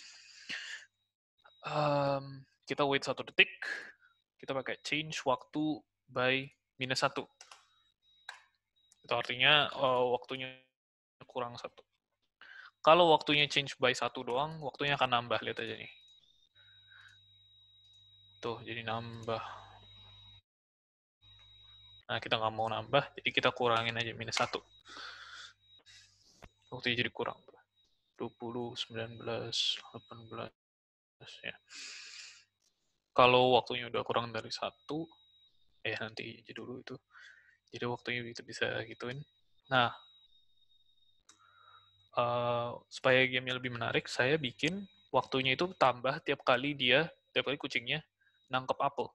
Kita wait 1 detik. Kita pakai change waktu by -1. Itu artinya waktunya kurang 1. Kalau waktunya change by 1 doang, waktunya akan nambah. Lihat aja nih. Tuh, jadi nambah. Nah, kita nggak mau nambah, jadi kita kurangin aja -1. Waktunya jadi kurang. 20, 19, 18. Ya. Kalau waktunya udah kurang dari 1, nanti aja dulu itu. Jadi waktunya itu bisa gituin. Nah, supaya gamenya lebih menarik, saya bikin waktunya itu tambah tiap kali kucingnya nangkep apel.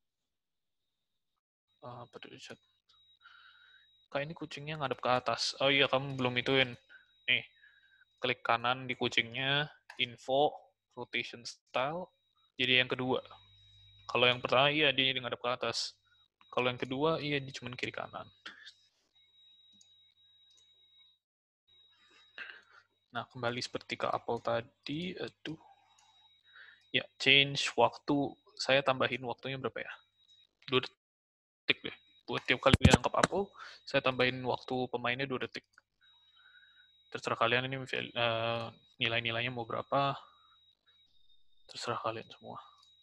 Apa tuh chat? Kayak ini kucingnya ngadep ke atas. Oh iya, kamu belum ituin. Nih, klik kanan di kucingnya, info, rotation style. Jadi yang kedua. Kalau yang pertama, iya, dia ngadep ke atas. Kalau yang kedua, iya dia cuma kiri kanan. Nah, kembali seperti ke Apple tadi, aduh. Ya, change waktu, saya tambahin waktunya berapa ya? 2 detik deh. Buat tiap kali dia nangkap Apple, saya tambahin waktu pemainnya 2 detik. Terserah kalian ini nilai-nilainya mau berapa, terserah kalian semua.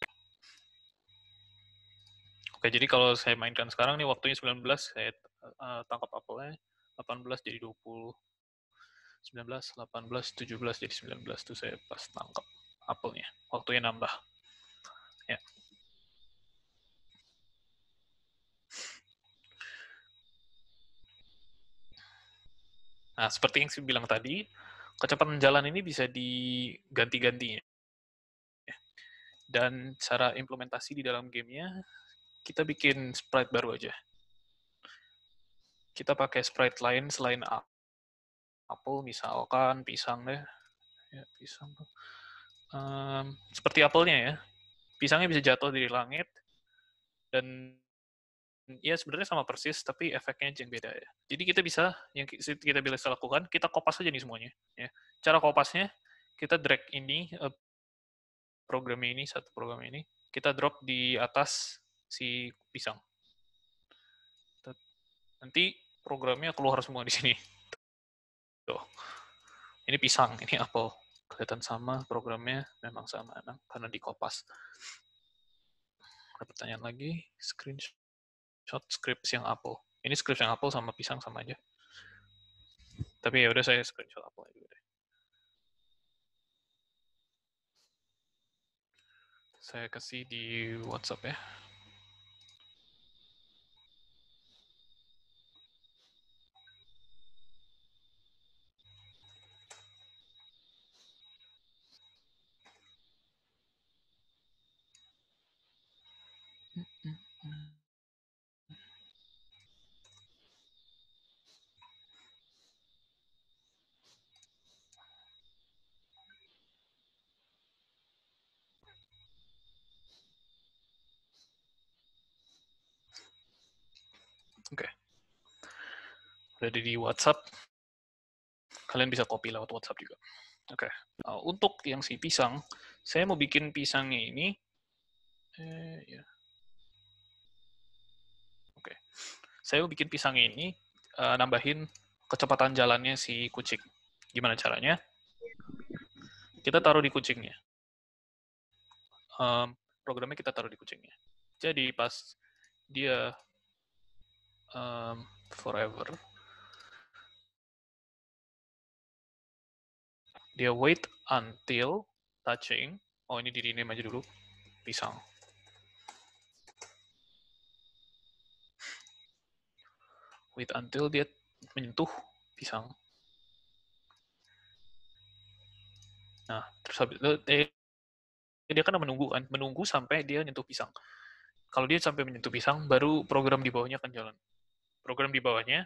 Oke, jadi kalau saya mainkan sekarang nih waktunya 19, saya tangkap Apple-nya, 18 jadi 20, 19, 18, 17 jadi 19, itu saya pas tangkap Apple-nya. Waktunya nambah. Ya. Nah, seperti yang saya bilang tadi, kecepatan jalan ini bisa diganti-ganti. Dan cara implementasi di dalam gamenya, kita bikin sprite baru aja. Kita pakai sprite lain selain apel, misalkan pisang deh. Ya, pisang. Seperti apelnya ya. Pisangnya bisa jatuh dari langit, dan ya sebenarnya sama persis, tapi efeknya aja yang beda ya. Jadi yang kita bisa lakukan, kita kopas aja nih semuanya. Ya. Cara kopasnya, kita drag ini, satu program ini, kita drop di atas si pisang. Nanti programnya keluar semua di sini. Tuh. Ini pisang, ini apel. Kelihatan sama, programnya memang sama, karena dikopas. Ada pertanyaan lagi, screenshot script yang apel. Ini script yang apel sama pisang sama aja. Tapi ya udah saya screenshot apel juga deh. Saya kasih di WhatsApp ya. Oke. Udah ada di WhatsApp. Kalian bisa copy lewat WhatsApp juga. Oke. Untuk yang si pisang, saya mau bikin pisangnya ini. Ya. Oke. Saya mau bikin pisangnya ini, nambahin kecepatan jalannya si kucing. Gimana caranya? Kita taruh di kucingnya. Programnya kita taruh di kucingnya. Jadi pas dia forever, dia wait until touching. Oh, ini di rename aja dulu, pisang. Wait until dia menyentuh pisang. Nah, terus habis itu dia kan menunggu sampai dia nyentuh pisang. Kalau dia sampai menyentuh pisang, baru program di bawahnya akan jalan. Program di bawahnya,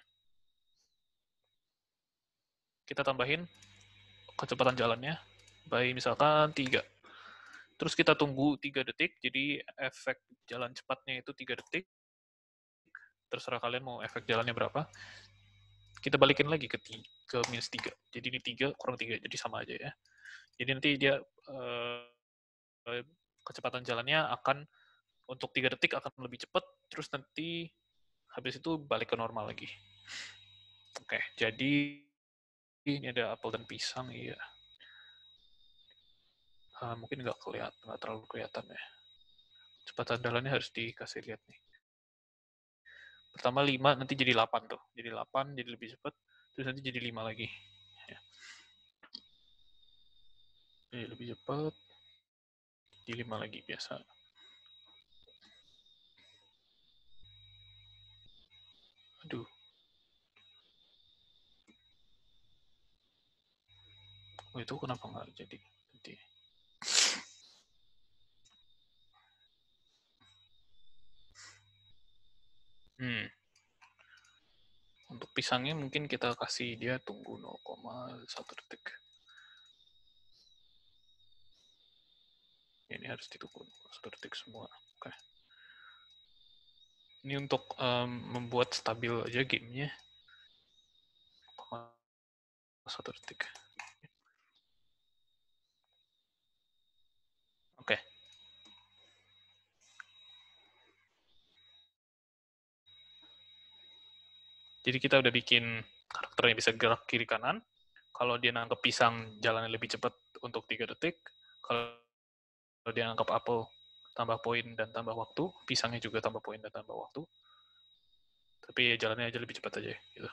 kita tambahin kecepatan jalannya, by misalkan 3. Terus kita tunggu 3 detik, jadi efek jalan cepatnya itu 3 detik. Terserah kalian mau efek jalannya berapa. Kita balikin lagi ke minus 3. Jadi ini 3 kurang 3, jadi sama aja ya. Jadi nanti dia kecepatan jalannya akan untuk 3 detik akan lebih cepat, terus nanti habis itu balik ke normal lagi. Oke, jadi ini ada apel dan pisang, iya. Mungkin nggak terlalu kelihatan ya. Kecepatan jalannya harus dikasih lihat nih. Pertama 5, nanti jadi 8 tuh. Jadi 8, jadi lebih cepat, terus nanti jadi 5 lagi. Ya. Jadi lebih cepat, jadi 5 lagi biasa. Aduh. Oh, itu kenapa nggak jadi? Nanti. Untuk pisangnya mungkin kita kasih dia tunggu 0,1 detik. Ini harus ditunggu 1 detik semua. Oke. Ini untuk membuat stabil aja gamenya. 1 detik. Oke. Jadi kita udah bikin karakternya bisa gerak kiri kanan. Kalau dia nangkep pisang, jalannya lebih cepat untuk 3 detik. Kalau dia nangkep apel, tambah poin dan tambah waktu. Pisangnya juga tambah poin dan tambah waktu. Tapi ya jalannya aja lebih cepat aja. Gitu.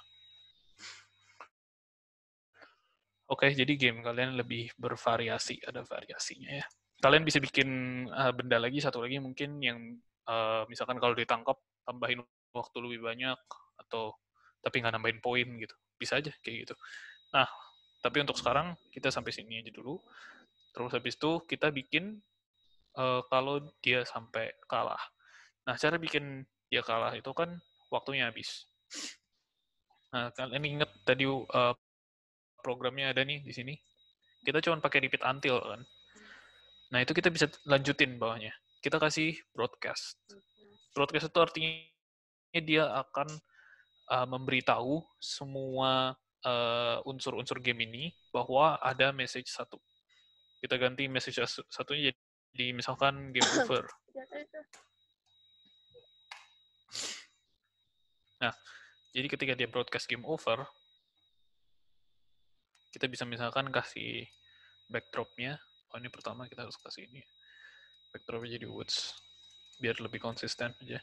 Oke, jadi game kalian lebih bervariasi, ada variasinya ya. Kalian bisa bikin benda lagi, satu lagi mungkin yang misalkan kalau ditangkap, tambahin waktu lebih banyak, atau tapi nggak nambahin poin gitu. Bisa aja kayak gitu. Nah, tapi untuk sekarang kita sampai sini aja dulu. Terus habis itu kita bikin kalau dia sampai kalah. Nah, cara bikin dia kalah itu kan waktunya habis. Nah, kalian ingat tadi programnya ada nih di sini. Kita cuma pakai repeat until kan. Nah, itu kita bisa lanjutin bawahnya. Kita kasih broadcast. Broadcast itu artinya dia akan memberitahu semua unsur-unsur game ini bahwa ada message satu. Kita ganti message satunya jadi misalkan game over. Nah, jadi ketika dia broadcast game over, kita bisa misalkan kasih backdropnya. Oh, ini pertama kita harus kasih ini. Backdropnya jadi woods. Biar lebih konsisten aja.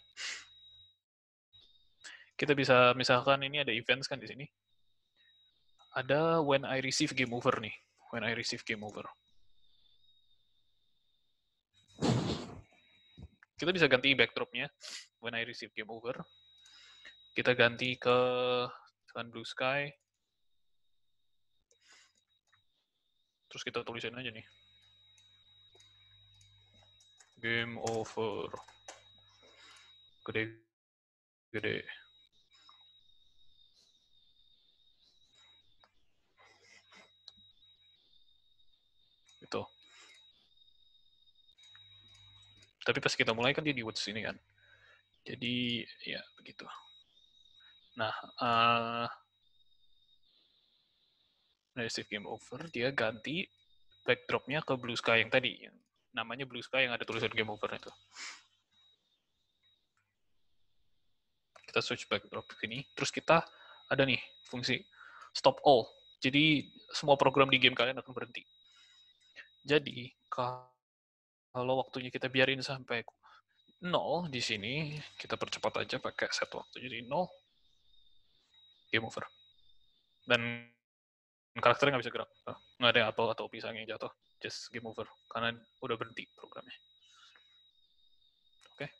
Kita bisa misalkan ini ada events kan di sini. Ada when I receive game over nih. When I receive game over. Kita bisa ganti backdropnya when I receive game over. Kita ganti ke blue sky. Terus kita tulisin aja nih. Game over. Gede. Gitu. Tapi pas kita mulai kan dia di woods ini kan. Jadi ya begitu. Nah, receive game over, dia ganti backdropnya ke blue sky yang tadi. Yang namanya blue sky yang ada tulisan game over itu. Kita switch backdrop ke sini. Terus kita ada nih fungsi stop all. Jadi semua program di game kalian akan berhenti. Jadi kalau waktunya kita biarin sampai 0 di sini, kita percepat aja pakai set waktu jadi 0, game over. Dan karakternya nggak bisa gerak. Nggak ada apel atau pisang yang jatuh. Just game over. Karena udah berhenti programnya. Oke.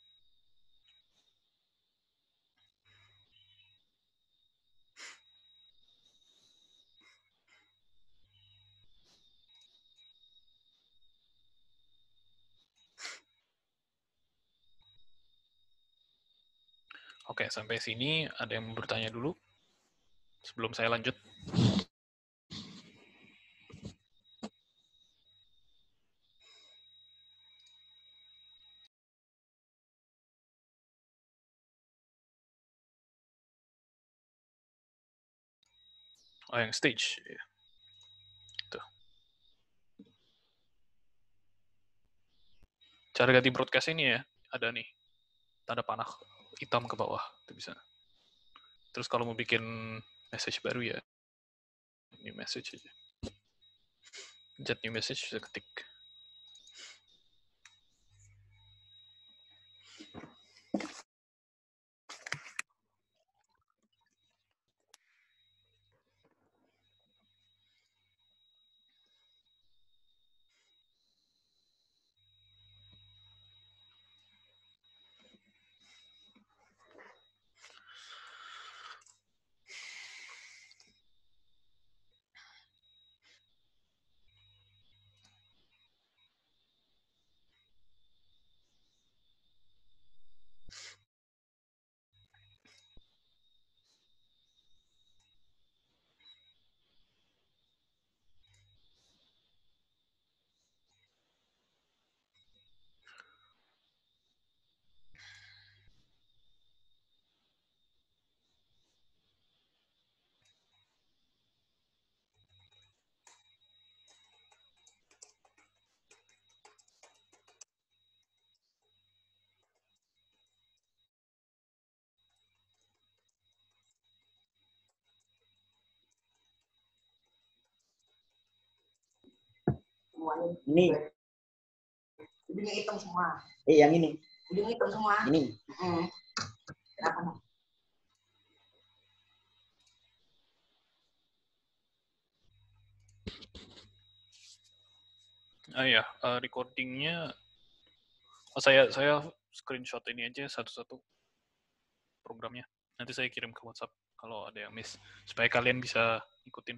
Oke, sampai sini ada yang mau bertanya dulu? Sebelum saya lanjut. Oh, yang stage. Tuh. Cara ganti broadcast ini ya, ada nih. Tanda panah hitam ke bawah. Itu bisa. Terus kalau mau bikin message baru ya, new message aja. Jet new message, bisa ketik. Ini. Ujungnya hitam semua. Yang ini. Ujungnya hitam semua. Ini. Kenapa? Ya, recordingnya saya screenshot ini aja satu-satu programnya. Nanti saya kirim ke WhatsApp kalau ada yang miss supaya kalian bisa ikutin.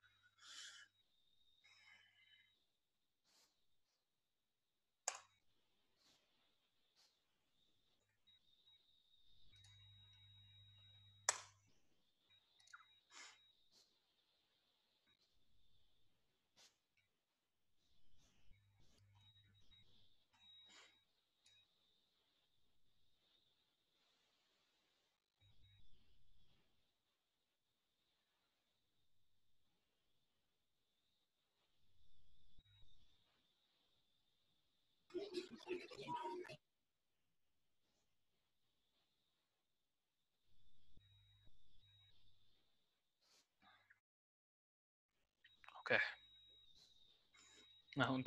Oke. Nah,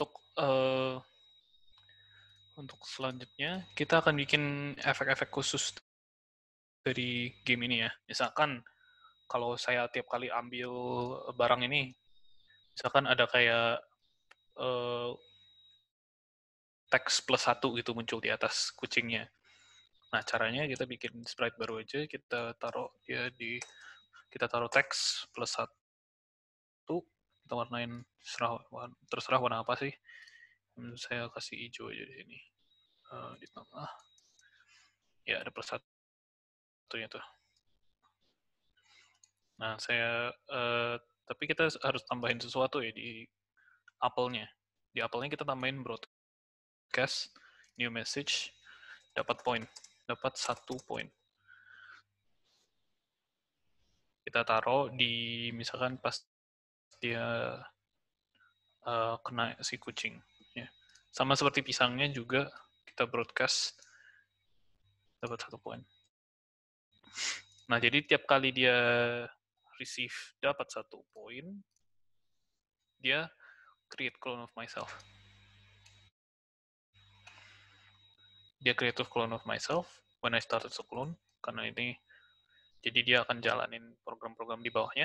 untuk selanjutnya kita akan bikin efek-efek khusus dari game ini ya. Misalkan kalau saya tiap kali ambil barang ini, misalkan ada kayak teks +1 gitu muncul di atas kucingnya. Nah, caranya kita bikin sprite baru aja, kita taruh teks +1, kita warnain terserah warna apa sih. Saya kasih hijau aja di sini. Di tengah. Ya, ada +1-nya tuh. Nah, tapi kita harus tambahin sesuatu ya di apelnya. Di apelnya kita tambahin broadcast, new message, dapat 1 poin. Kita taruh di, misalkan pas dia kena si kucing. Ya. Sama seperti pisangnya juga, kita broadcast, dapat 1 poin. Nah, jadi tiap kali dia receive dapat 1 poin, dia create clone of myself. Dia create a clone of myself when I started to clone, karena ini, jadi dia akan jalanin program-program di bawahnya.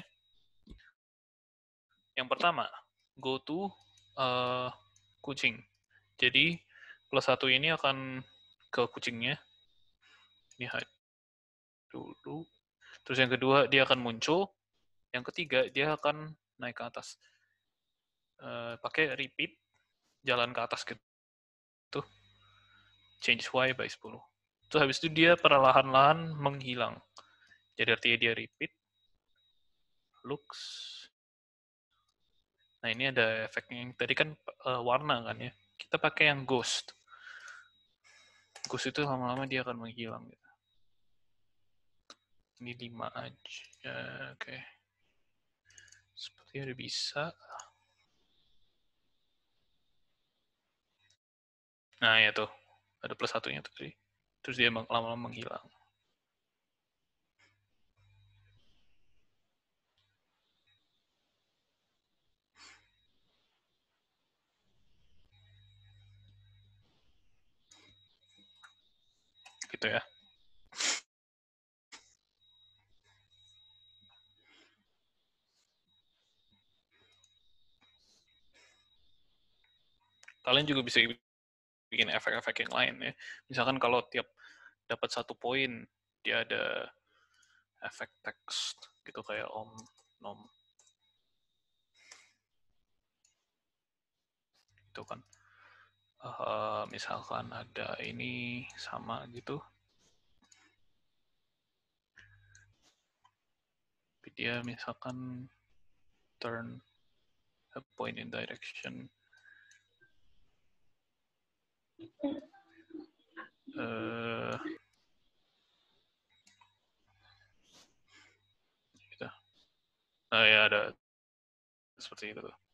Yang pertama, go to kucing. Jadi, +1 ini akan ke kucingnya. Ini hide dulu. Terus yang kedua, dia akan muncul. Yang ketiga, dia akan naik ke atas. Pakai repeat, jalan ke atas gitu. Change Y by 10. Terus habis itu dia perlahan-lahan menghilang. Jadi artinya dia repeat. Looks. Nah, ini ada efeknya. Tadi kan warna kan ya. Kita pakai yang ghost. Ghost itu lama-lama dia akan menghilang. Gitu. Ini 5 aja. Oke. Sepertinya udah bisa. Nah, ya tuh. Ada +1-nya tadi. Terus dia lama-lama menghilang. Gitu ya. Kalian juga bisa bikin efek-efek yang lain ya. Misalkan kalau tiap dapat 1 poin, dia ada efek teks gitu kayak om, nom. Itu kan. Misalkan ada ini sama gitu. Tapi dia misalkan turn a point in direction. Gitu. Nah, ya ada seperti itu tuh.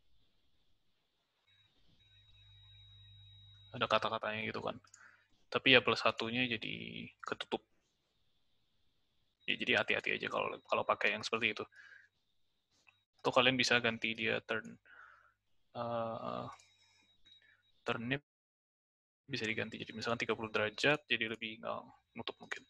Ada kata-katanya gitu kan. Tapi ya +1-nya jadi ketutup. Ya, jadi hati-hati aja kalau pakai yang seperti itu. Atau kalian bisa ganti dia turn pattern-nya bisa diganti. Jadi misalkan 30 derajat, jadi lebih nggak nutup mungkin.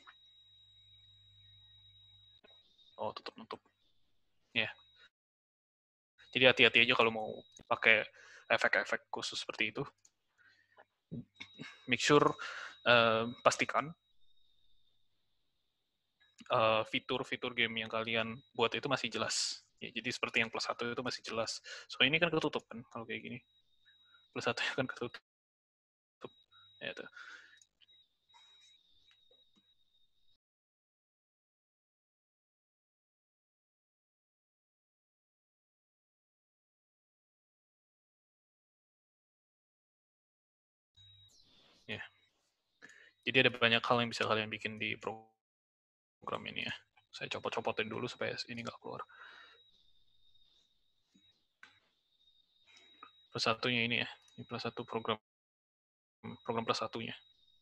Oh, tutup-nutup. Ya. Yeah. Jadi hati-hati aja kalau mau pakai efek-efek khusus seperti itu. Make sure, pastikan fitur-fitur game yang kalian buat itu masih jelas. Ya, jadi seperti yang +1 itu masih jelas. Soalnya ini kan ketutup kan, kalau kayak gini. +1 kan ketutup. Ya, itu. Ya. Jadi ada banyak hal yang bisa kalian bikin di program ini ya. Saya copot-copotin dulu supaya ini nggak keluar. +1-nya ini ya. Ini +1 program +1-nya.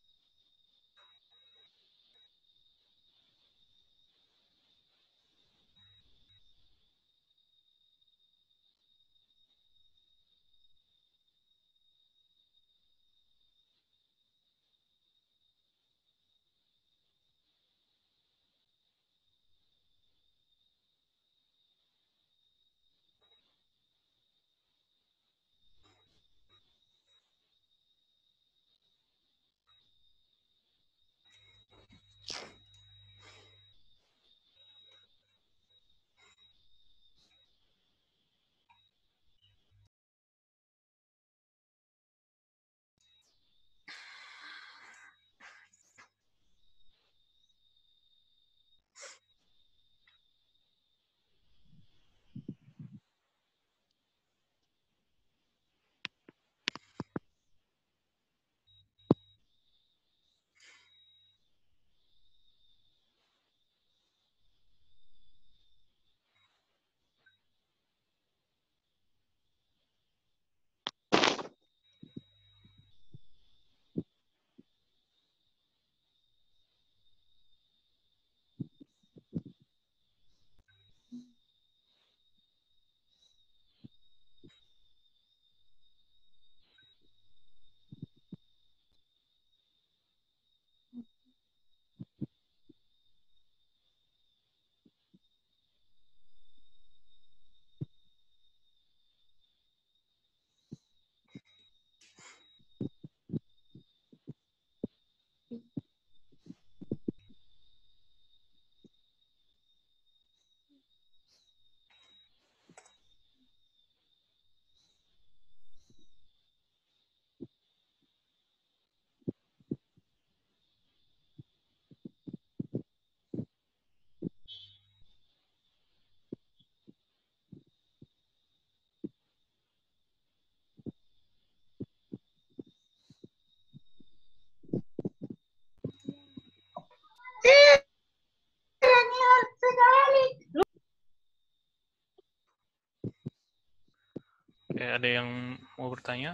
Oke, ada yang mau bertanya?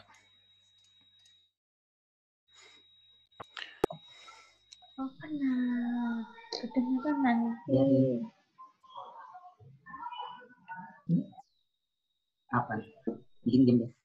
Oh, kenal. Kedengeran nanti. Apa? Bikin game ya?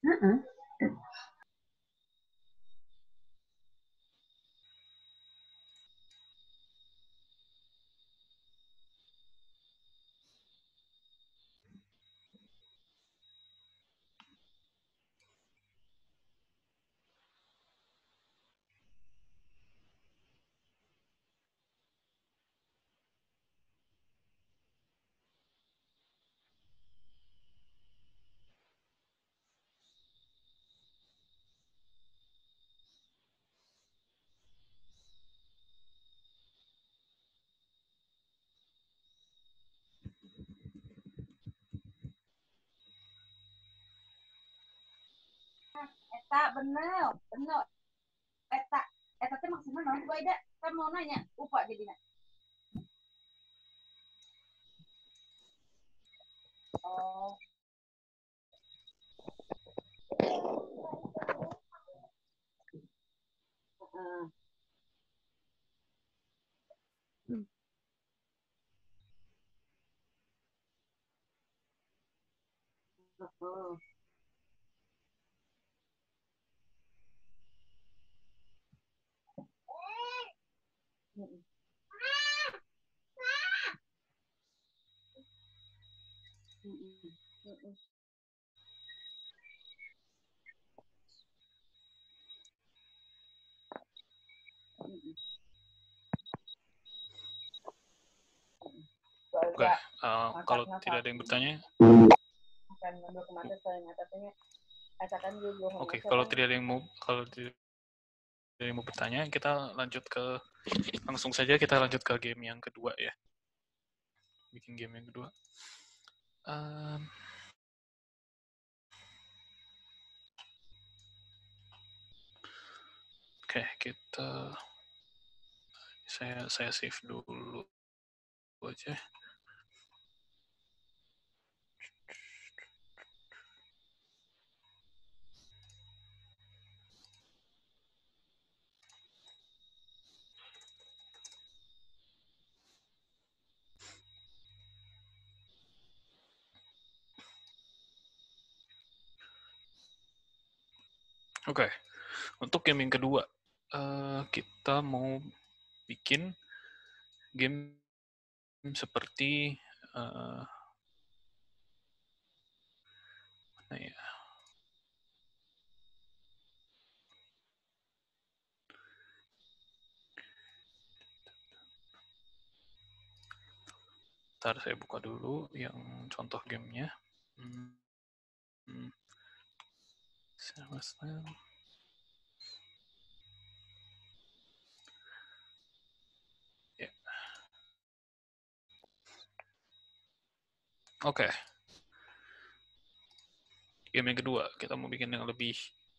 Eta bener, bener. Eta teh maksudnya naon gue ada kan mau nanya, lupa jadinya. Oh. Mm-mm. Mm-mm. Oke, kalau tidak ada yang bertanya, akan mundur ke mata soalnya katanya asalkan dia belum oke, kalau tidak ada yang mau bertanya, kita langsung saja kita lanjut ke game yang kedua ya. Bikin game yang kedua. Oke, saya save dulu aja. Oke, untuk game yang kedua, kita mau bikin game seperti mana ya? Ntar saya buka dulu yang contoh gamenya. Ya. Oke. Game yang kedua, kita mau bikin yang lebih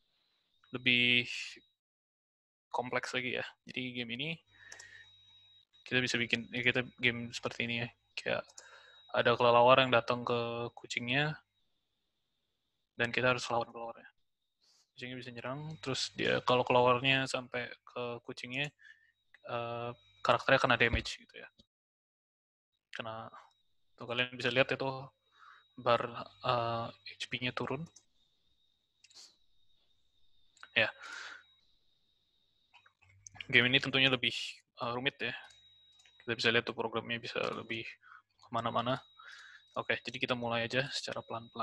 kompleks lagi ya. Jadi game ini kita bisa bikin kita game seperti ini ya. Kayak ada kelelawar yang datang ke kucingnya dan kita harus lawan kelelawarnya. Kucingnya bisa nyerang, terus dia kalau kelelawarnya sampai ke kucingnya karakternya kena damage gitu ya. Tuh kalian bisa lihat itu bar HP-nya turun. Ya. Game ini tentunya lebih rumit ya. Kita bisa lihat tuh programnya bisa lebih kemana-mana. Oke, jadi kita mulai aja secara pelan-pelan.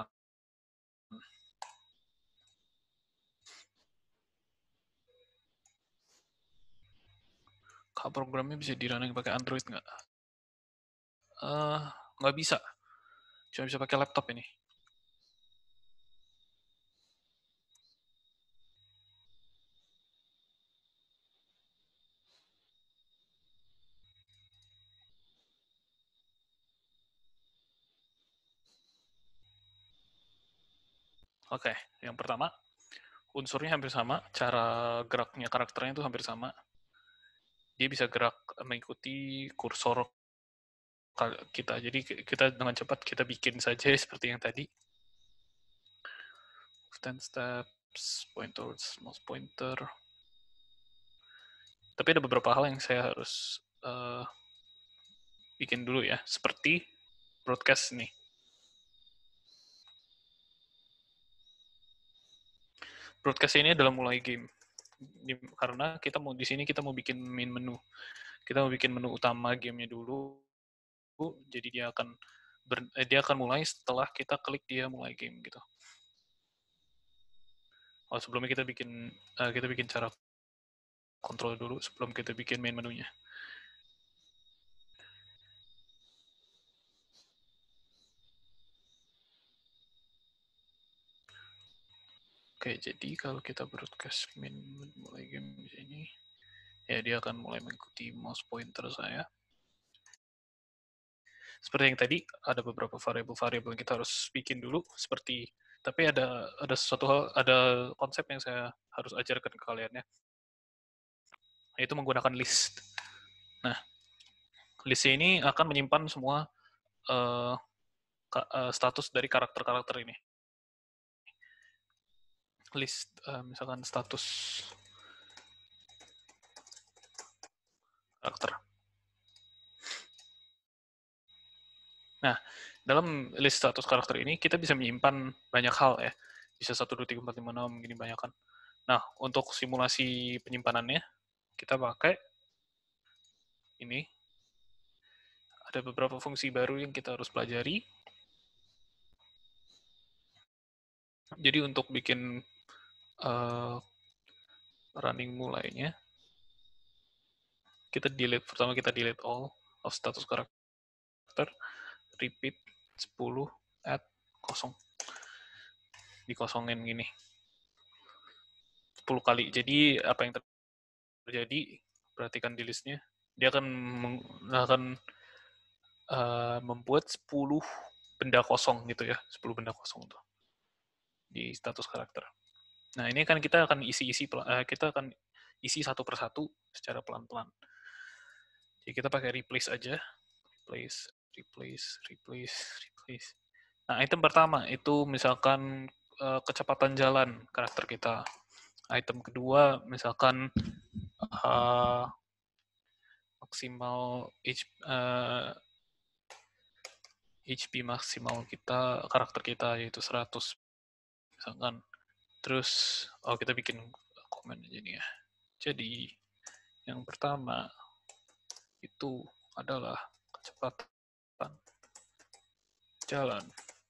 Kak, programnya bisa di-running pakai Android nggak? Nggak bisa. Cuma bisa pakai laptop ini. Oke, yang pertama, unsurnya hampir sama, cara geraknya karakternya itu hampir sama. Dia bisa gerak mengikuti kursor kita. Jadi kita dengan cepat kita bikin saja seperti yang tadi. 10 steps, pointers, mouse pointer. Tapi ada beberapa hal yang saya harus bikin dulu ya, seperti broadcast nih. Broadcast ini adalah mulai game. Karena kita mau di sini kita mau bikin main menu. Kita mau bikin menu utama gamenya dulu. Jadi dia akan mulai setelah kita klik dia mulai game gitu. Oh, sebelumnya kita bikin cara kontrol dulu sebelum kita bikin main menunya. Oke, jadi kalau kita broadcast main mulai game di sini, ya dia akan mulai mengikuti mouse pointer saya. Seperti yang tadi, ada beberapa variabel-variabel yang kita harus bikin dulu, tapi ada sesuatu hal, ada konsep yang saya harus ajarkan ke kalian ya, yaitu menggunakan list. Nah, list ini akan menyimpan semua status dari karakter-karakter ini. List, misalkan status karakter. Nah, dalam list status karakter ini, kita bisa menyimpan banyak hal ya. Bisa 1, 2, 3, 4, 5, 6, gini banyak kan. Nah, untuk simulasi penyimpanannya, kita pakai ini. Ada beberapa fungsi baru yang kita harus pelajari. Jadi untuk bikin running mulainya, pertama kita delete all of status karakter, repeat 10, add kosong. Dikosongin gini 10 kali. Jadi apa yang terjadi, perhatikan di listnya, dia akan membuat 10 benda kosong gitu ya, 10 benda kosong tuh di status karakter. Nah, ini kan kita akan isi satu persatu secara pelan-pelan. Jadi kita pakai replace aja. Replace. Nah, item pertama itu misalkan kecepatan jalan karakter kita. Item kedua misalkan maksimal HP maksimal kita, karakter kita yaitu 100 misalkan. Terus kita bikin komen aja nih ya. Jadi yang pertama itu adalah kecepatan jalan.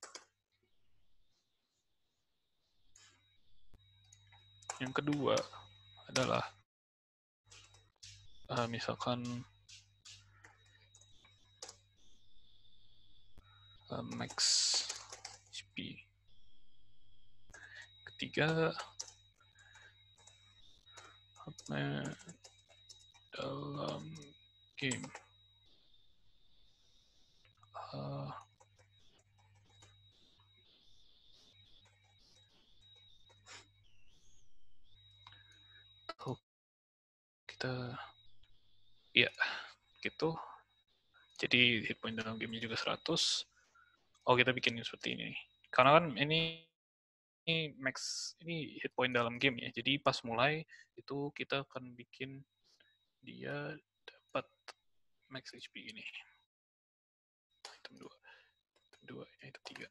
Yang kedua adalah misalkan max HP. Ketiga dalam game. Kita ya gitu. Jadi hit point dalam gamenya juga 100. Kita bikin seperti ini. Karena kan ini max, ini hit point dalam game ya. Jadi pas mulai itu kita akan bikin dia dapat max HP ini. Item 2, item 3.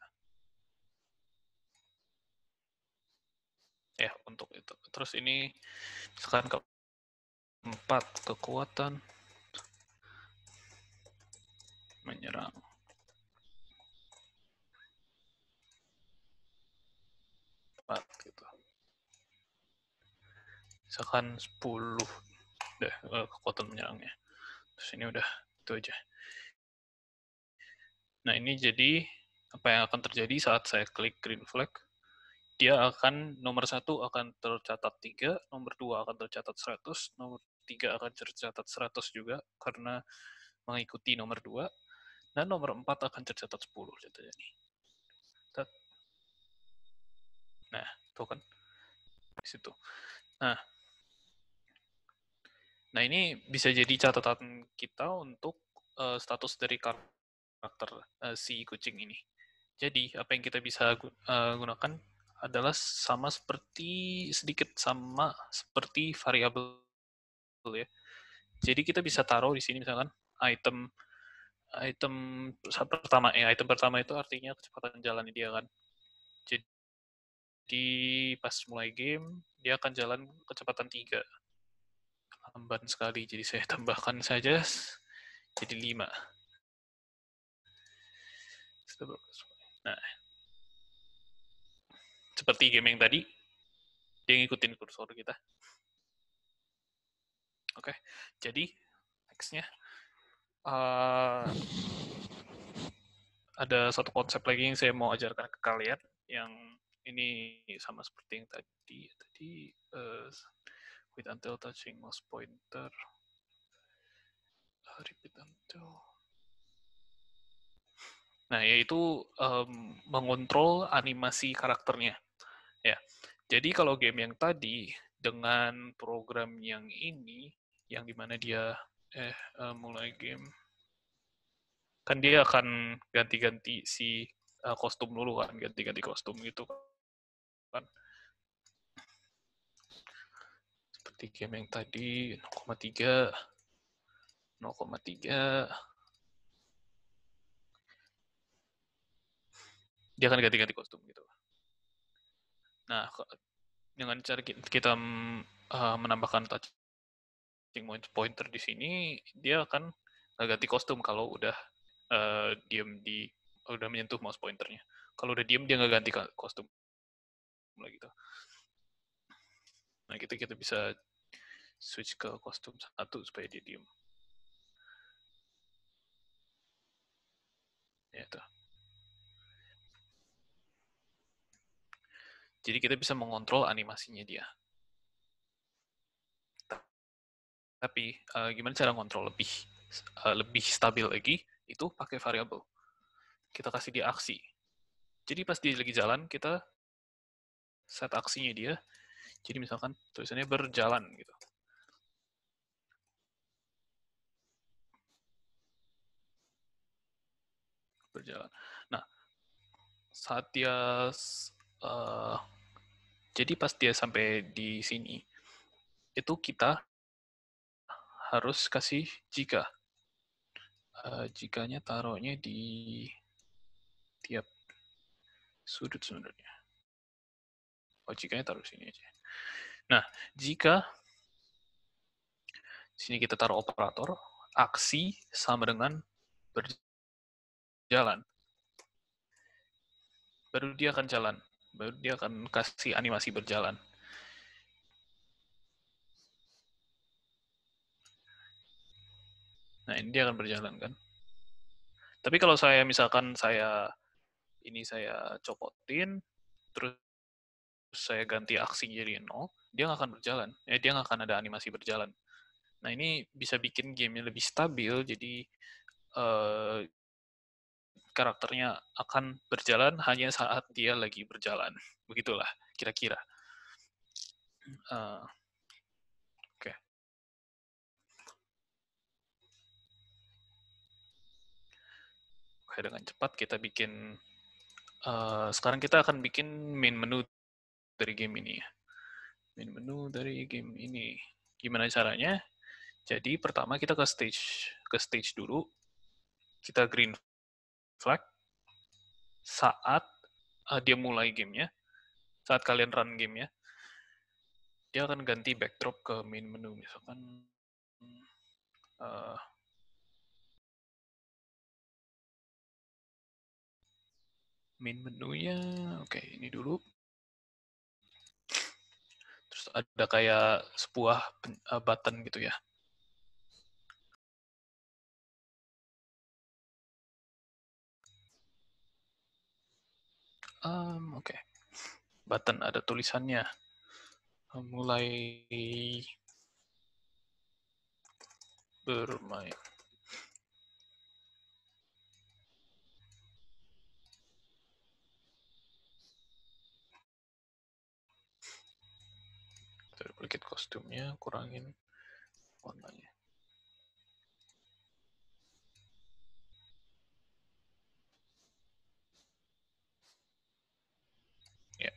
Ya, untuk itu. Terus ini misalkan keempat, kekuatan menyerang. Gitu. Misalkan 10 deh kekuatan menyerangnya. Terus ini udah itu aja. Nah, ini jadi apa yang akan terjadi saat saya klik green flag? Dia akan nomor 1 akan tercatat 3, nomor 2 akan tercatat 100, nomor 3 akan tercatat 100 juga karena mengikuti nomor 2, dan nomor 4 akan tercatat 10. Lihat aja nih. Nah, itu kan di situ. Nah, ini bisa jadi catatan kita untuk status dari karakter si kucing ini. Jadi, apa yang kita bisa gunakan adalah sedikit sama seperti variabel ya. Jadi kita bisa taruh di sini misalkan item pertama ya. Item pertama itu artinya kecepatan jalan dia kan. Jadi pas mulai game dia akan jalan kecepatan 3. Lamban sekali, jadi saya tambahkan saja jadi 5. Nah, seperti game yang tadi, dia ngikutin kursor kita. Oke, jadi nextnya ada satu konsep lagi yang saya mau ajarkan ke kalian, yang ini sama seperti yang tadi wait until touching mouse pointer, repeat until. Nah, yaitu mengontrol animasi karakternya. Ya, jadi kalau game yang tadi dengan program yang ini, yang dimana dia mulai game, kan dia akan ganti-ganti si kostum dulu kan, ganti-ganti kostum gitu kan. Seperti game yang tadi 0,3, dia akan ganti-ganti kostum gitu. Nah, dengan cara kita menambahkan touching pointer di sini, dia akan ganti kostum kalau udah udah menyentuh mouse pointernya. Kalau udah diem dia nggak ganti kostum. mulai gitu. Nah, kita bisa switch ke kostum 1 supaya dia diem. Ya, itu. Jadi kita bisa mengontrol animasinya dia. Tapi gimana cara ngontrol lebih stabil lagi? Itu pakai variabel. Kita kasih dia aksi. Jadi pas dia lagi jalan, kita set aksinya dia. Jadi misalkan tulisannya berjalan gitu. Berjalan. Nah, saat dia jadi pas dia sampai di sini, itu kita harus kasih jika. Jikanya taruhnya di tiap sudut sebenarnya. Oh, jikanya taruh sini aja. Nah, jika sini kita taruh operator, aksi sama dengan berjalan. Baru dia akan jalan. Baru dia akan kasih animasi berjalan. Nah, ini dia akan berjalan kan. Tapi kalau saya misalkan saya copotin, terus saya ganti aksi jadi 0, dia nggak akan berjalan. Dia nggak akan ada animasi berjalan. Nah, ini bisa bikin gamenya lebih stabil, jadi karakternya akan berjalan hanya saat dia lagi berjalan. Begitulah, kira-kira. Oke. Oke, dengan cepat kita bikin, sekarang kita akan bikin main menu dari game ini. Main menu dari game ini. Gimana caranya? Jadi pertama kita ke stage dulu. Kita green flag saat dia mulai gamenya, saat kalian run gamenya, dia akan ganti backdrop ke main menu. Misalkan main menunya, oke, ini dulu. Terus ada kayak sebuah button gitu ya. Oke. Button ada tulisannya. Mulai bermain. Duplicate kostumnya, kurangin warnanya. Ya.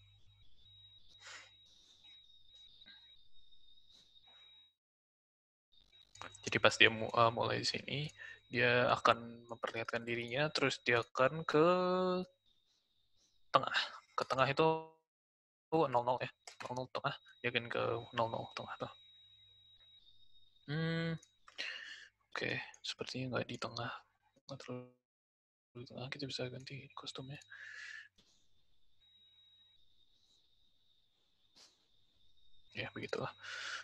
Jadi pas dia mulai di sini, dia akan memperlihatkan dirinya, terus dia akan ke tengah. Ke tengah itu 00 ya. 00 tengah, dia akan ke 00 tengah tuh. Oke, sepertinya nggak di tengah. Nggak terlalu di tengah, kita bisa ganti kostumnya. Ya, begitulah.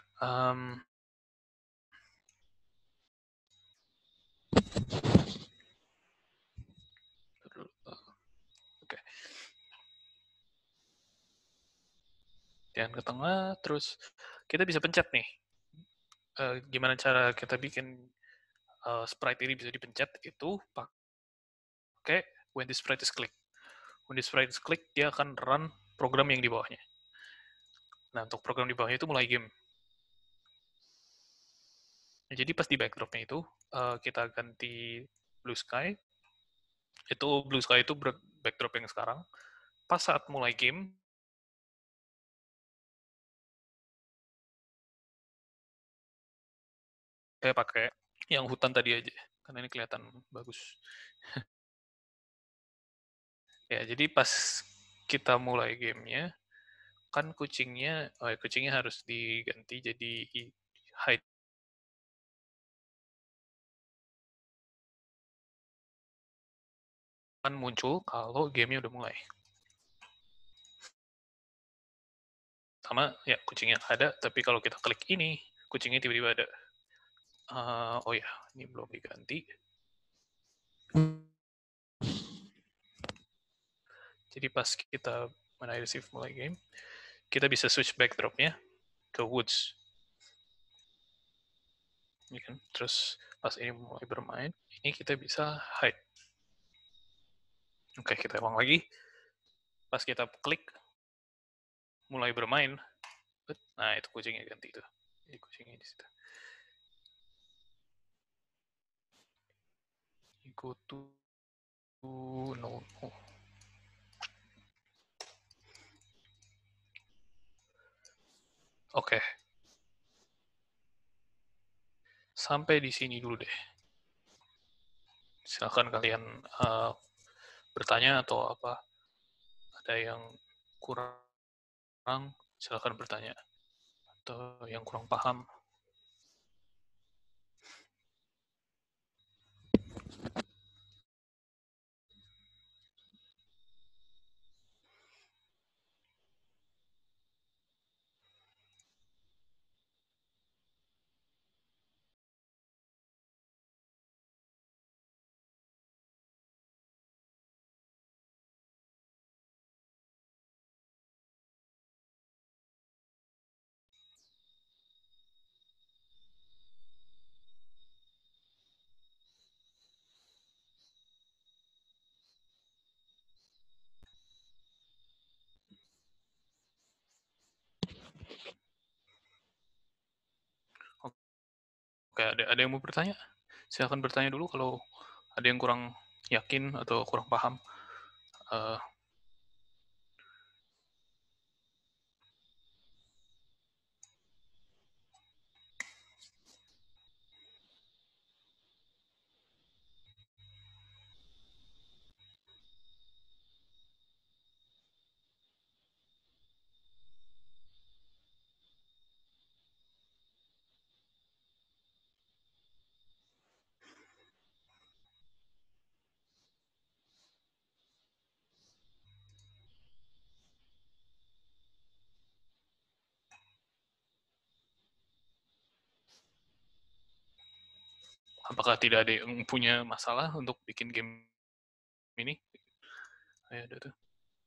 Oke. Jangan ke tengah, terus kita bisa pencet nih. Gimana cara kita bikin sprite ini bisa dipencet, itu pakai when the sprite is click. When the sprite is click, dia akan run program yang di bawahnya. Nah, untuk program di bawahnya itu mulai game. Nah, jadi pas di backdropnya itu, kita ganti blue sky. Itu blue sky itu backdrop yang sekarang. Pas saat mulai game, saya pakai yang hutan tadi aja, karena ini kelihatan bagus. Ya, jadi pas kita mulai gamenya, kan kucingnya harus diganti jadi hide. Kan muncul kalau gamenya udah mulai. pertama ya kucingnya nggak ada, tapi kalau kita klik ini, kucingnya tiba-tiba ada. Oh ya, ini belum diganti. Jadi pas kita when I receive mulai game, kita bisa switch backdropnya ke woods. Ini kan. Terus pas ini mulai bermain, ini kita bisa hide. Oke, kita ulang lagi. Pas kita klik mulai bermain, nah itu kucingnya ganti tuh. Jadi kucingnya di situ. Go to no. Oke. Sampai di sini dulu deh. Silakan kalian bertanya atau apa. Ada yang kurang, silakan bertanya. Atau yang kurang paham. Oke, ada yang mau bertanya? Silakan bertanya dulu kalau ada yang kurang yakin atau kurang paham. Eh, apakah tidak ada yang punya masalah untuk bikin game ini? Ayo, ada tuh.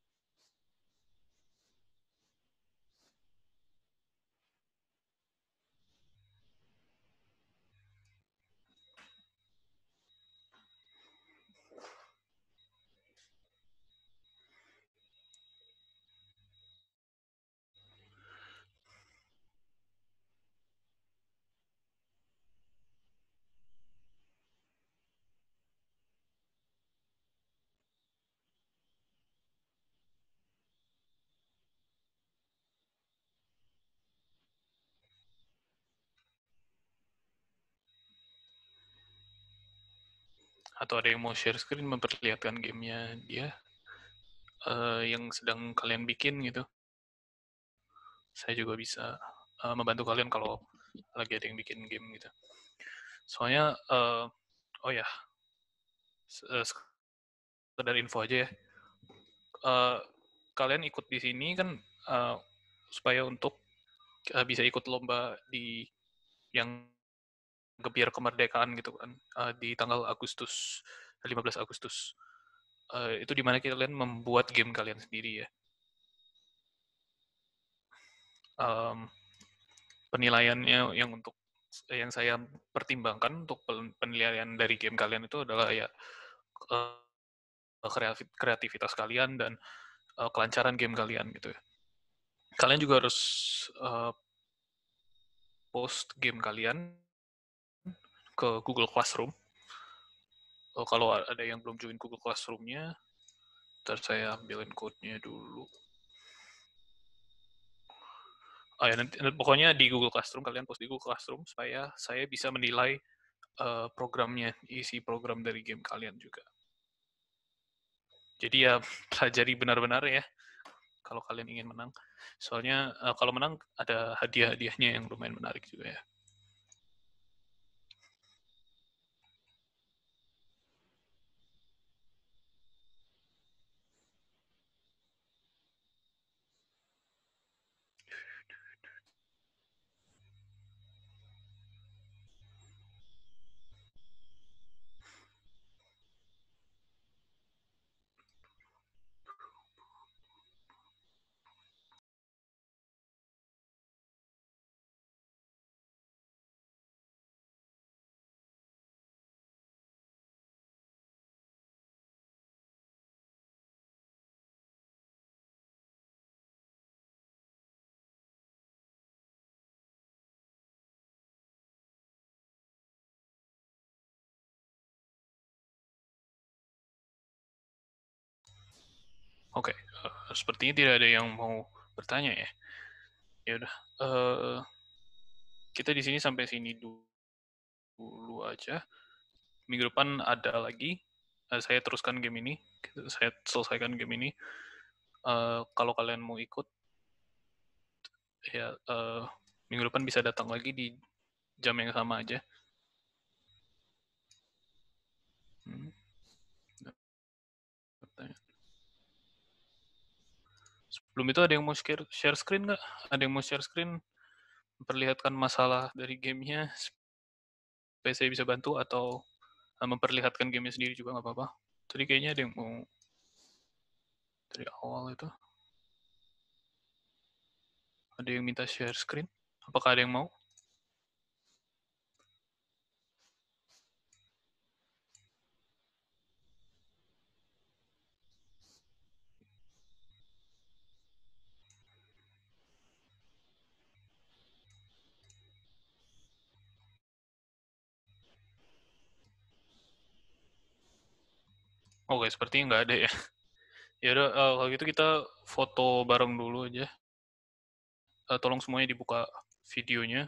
Atau ada yang mau share screen memperlihatkan gamenya dia yang sedang kalian bikin gitu. Saya juga bisa membantu kalian kalau lagi ada yang bikin game gitu. Soalnya, oh ya, sekedar info aja ya. Kalian ikut di sini kan supaya untuk bisa ikut lomba di yang gebiar kemerdekaan gitu kan di tanggal 15 Agustus. Itu dimana kalian membuat game kalian sendiri ya. Penilaiannya yang saya pertimbangkan untuk penilaian dari game kalian itu adalah ya kreativitas kalian dan kelancaran game kalian gitu ya. Kalian juga harus post game kalian ke Google Classroom. Kalau ada yang belum join Google Classroom-nya, ntar saya ambilin code-nya dulu. Ya, nanti, pokoknya di Google Classroom, kalian post di Google Classroom supaya saya bisa menilai programnya, isi program dari game kalian juga. Jadi ya pelajari benar-benar ya kalau kalian ingin menang. Soalnya kalau menang ada hadiah-hadiahnya yang lumayan menarik juga ya. Oke, sepertinya tidak ada yang mau bertanya ya. Ya udah, kita di sini sampai sini dulu aja. Minggu depan ada lagi. Saya teruskan game ini, saya selesaikan game ini. Kalau kalian mau ikut, ya minggu depan bisa datang lagi di jam yang sama aja. Sebelum itu ada yang mau share screen nggak? Ada yang mau share screen memperlihatkan masalah dari gamenya supaya saya bisa bantu, atau memperlihatkan gamenya sendiri juga nggak apa-apa. Tadi kayaknya ada yang mau dari awal itu. Ada yang minta share screen? Apakah ada yang mau? Oke, sepertinya nggak ada ya. Ya udah, kalau gitu kita foto bareng dulu aja. Tolong semuanya dibuka videonya.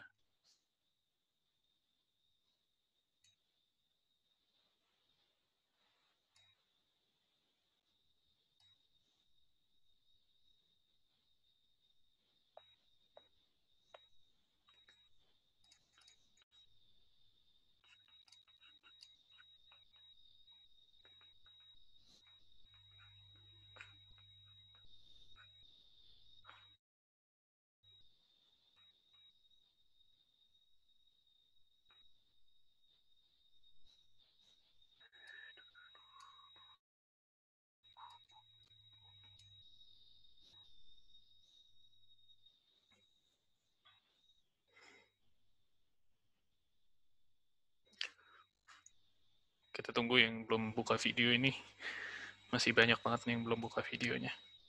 Kita tunggu yang belum buka video ini. Masih banyak banget nih yang belum buka videonya.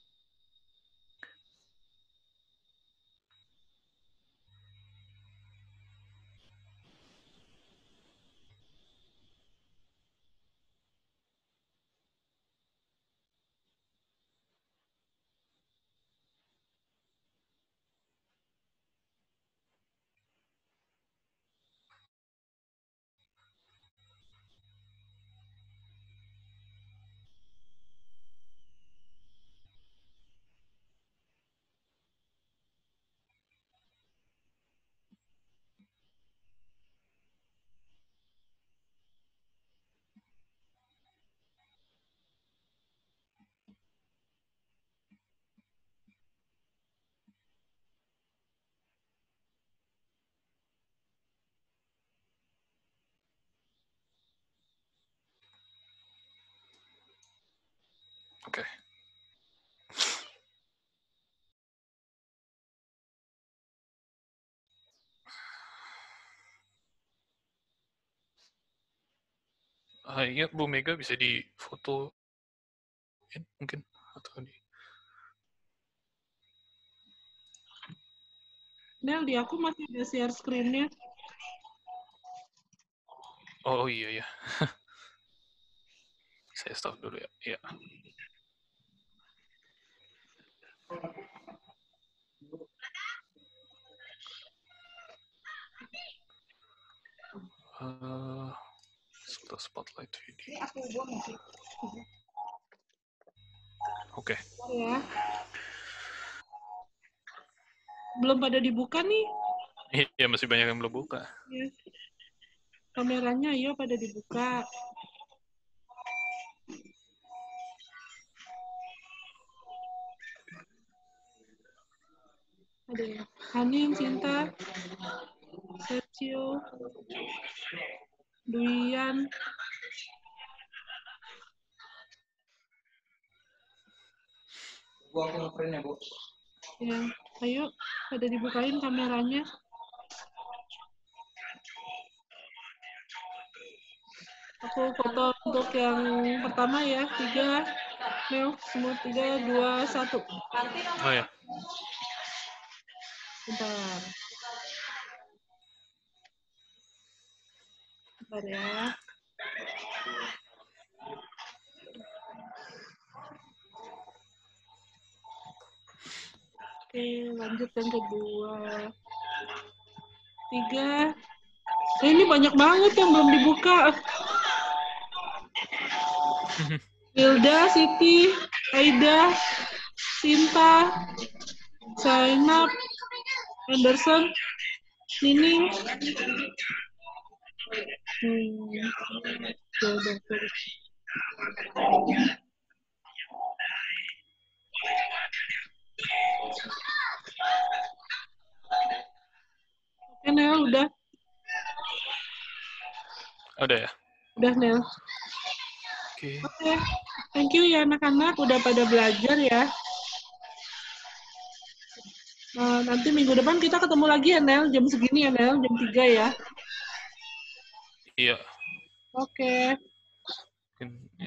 Oke. Iya, Bu Mega bisa difoto mungkin, atau di... Nel, di aku masih ada share screen-nya. Oh iya ya. Saya stop dulu ya. Iya. Spotlight video. Oke. Ya. Belum pada dibuka nih. Iya, masih banyak yang belum buka. Ya. Kameranya ayo pada dibuka. Ada ya. Hanin, Cinta, Sergio, Duian. Gua aku ngeprint ya, Bu. Ya, ayo pada dibukain kameranya. Aku foto untuk yang pertama ya, 3, Mel, semua 3, 2, 1. Oh ya. Bentar. Bentar ya. Oke, lanjut yang kedua. 3. Ini banyak banget yang belum dibuka. Hilda, Siti, Aida, Sinta, Zainab, Anderson, Nining. Oke, Nel, udah. Udah ya? Udah, Nel. Oke. Oke, thank you ya anak-anak udah pada belajar ya. Nanti minggu depan kita ketemu lagi ya, Nel. Jam segini ya, Nel. Jam 3 ya. Iya. Oke. Ya.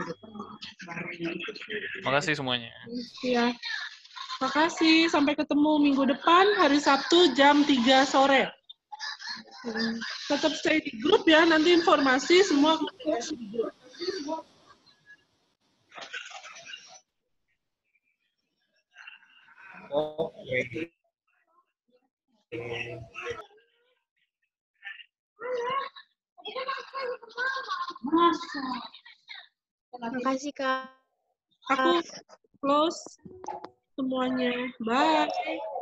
Makasih semuanya. Iya. Makasih. Sampai ketemu minggu depan, hari Sabtu jam 3 sore. Tetap stay di grup ya. Nanti informasi semua di grup. Oke. Makasih, Kak. Aku close semuanya. Bye.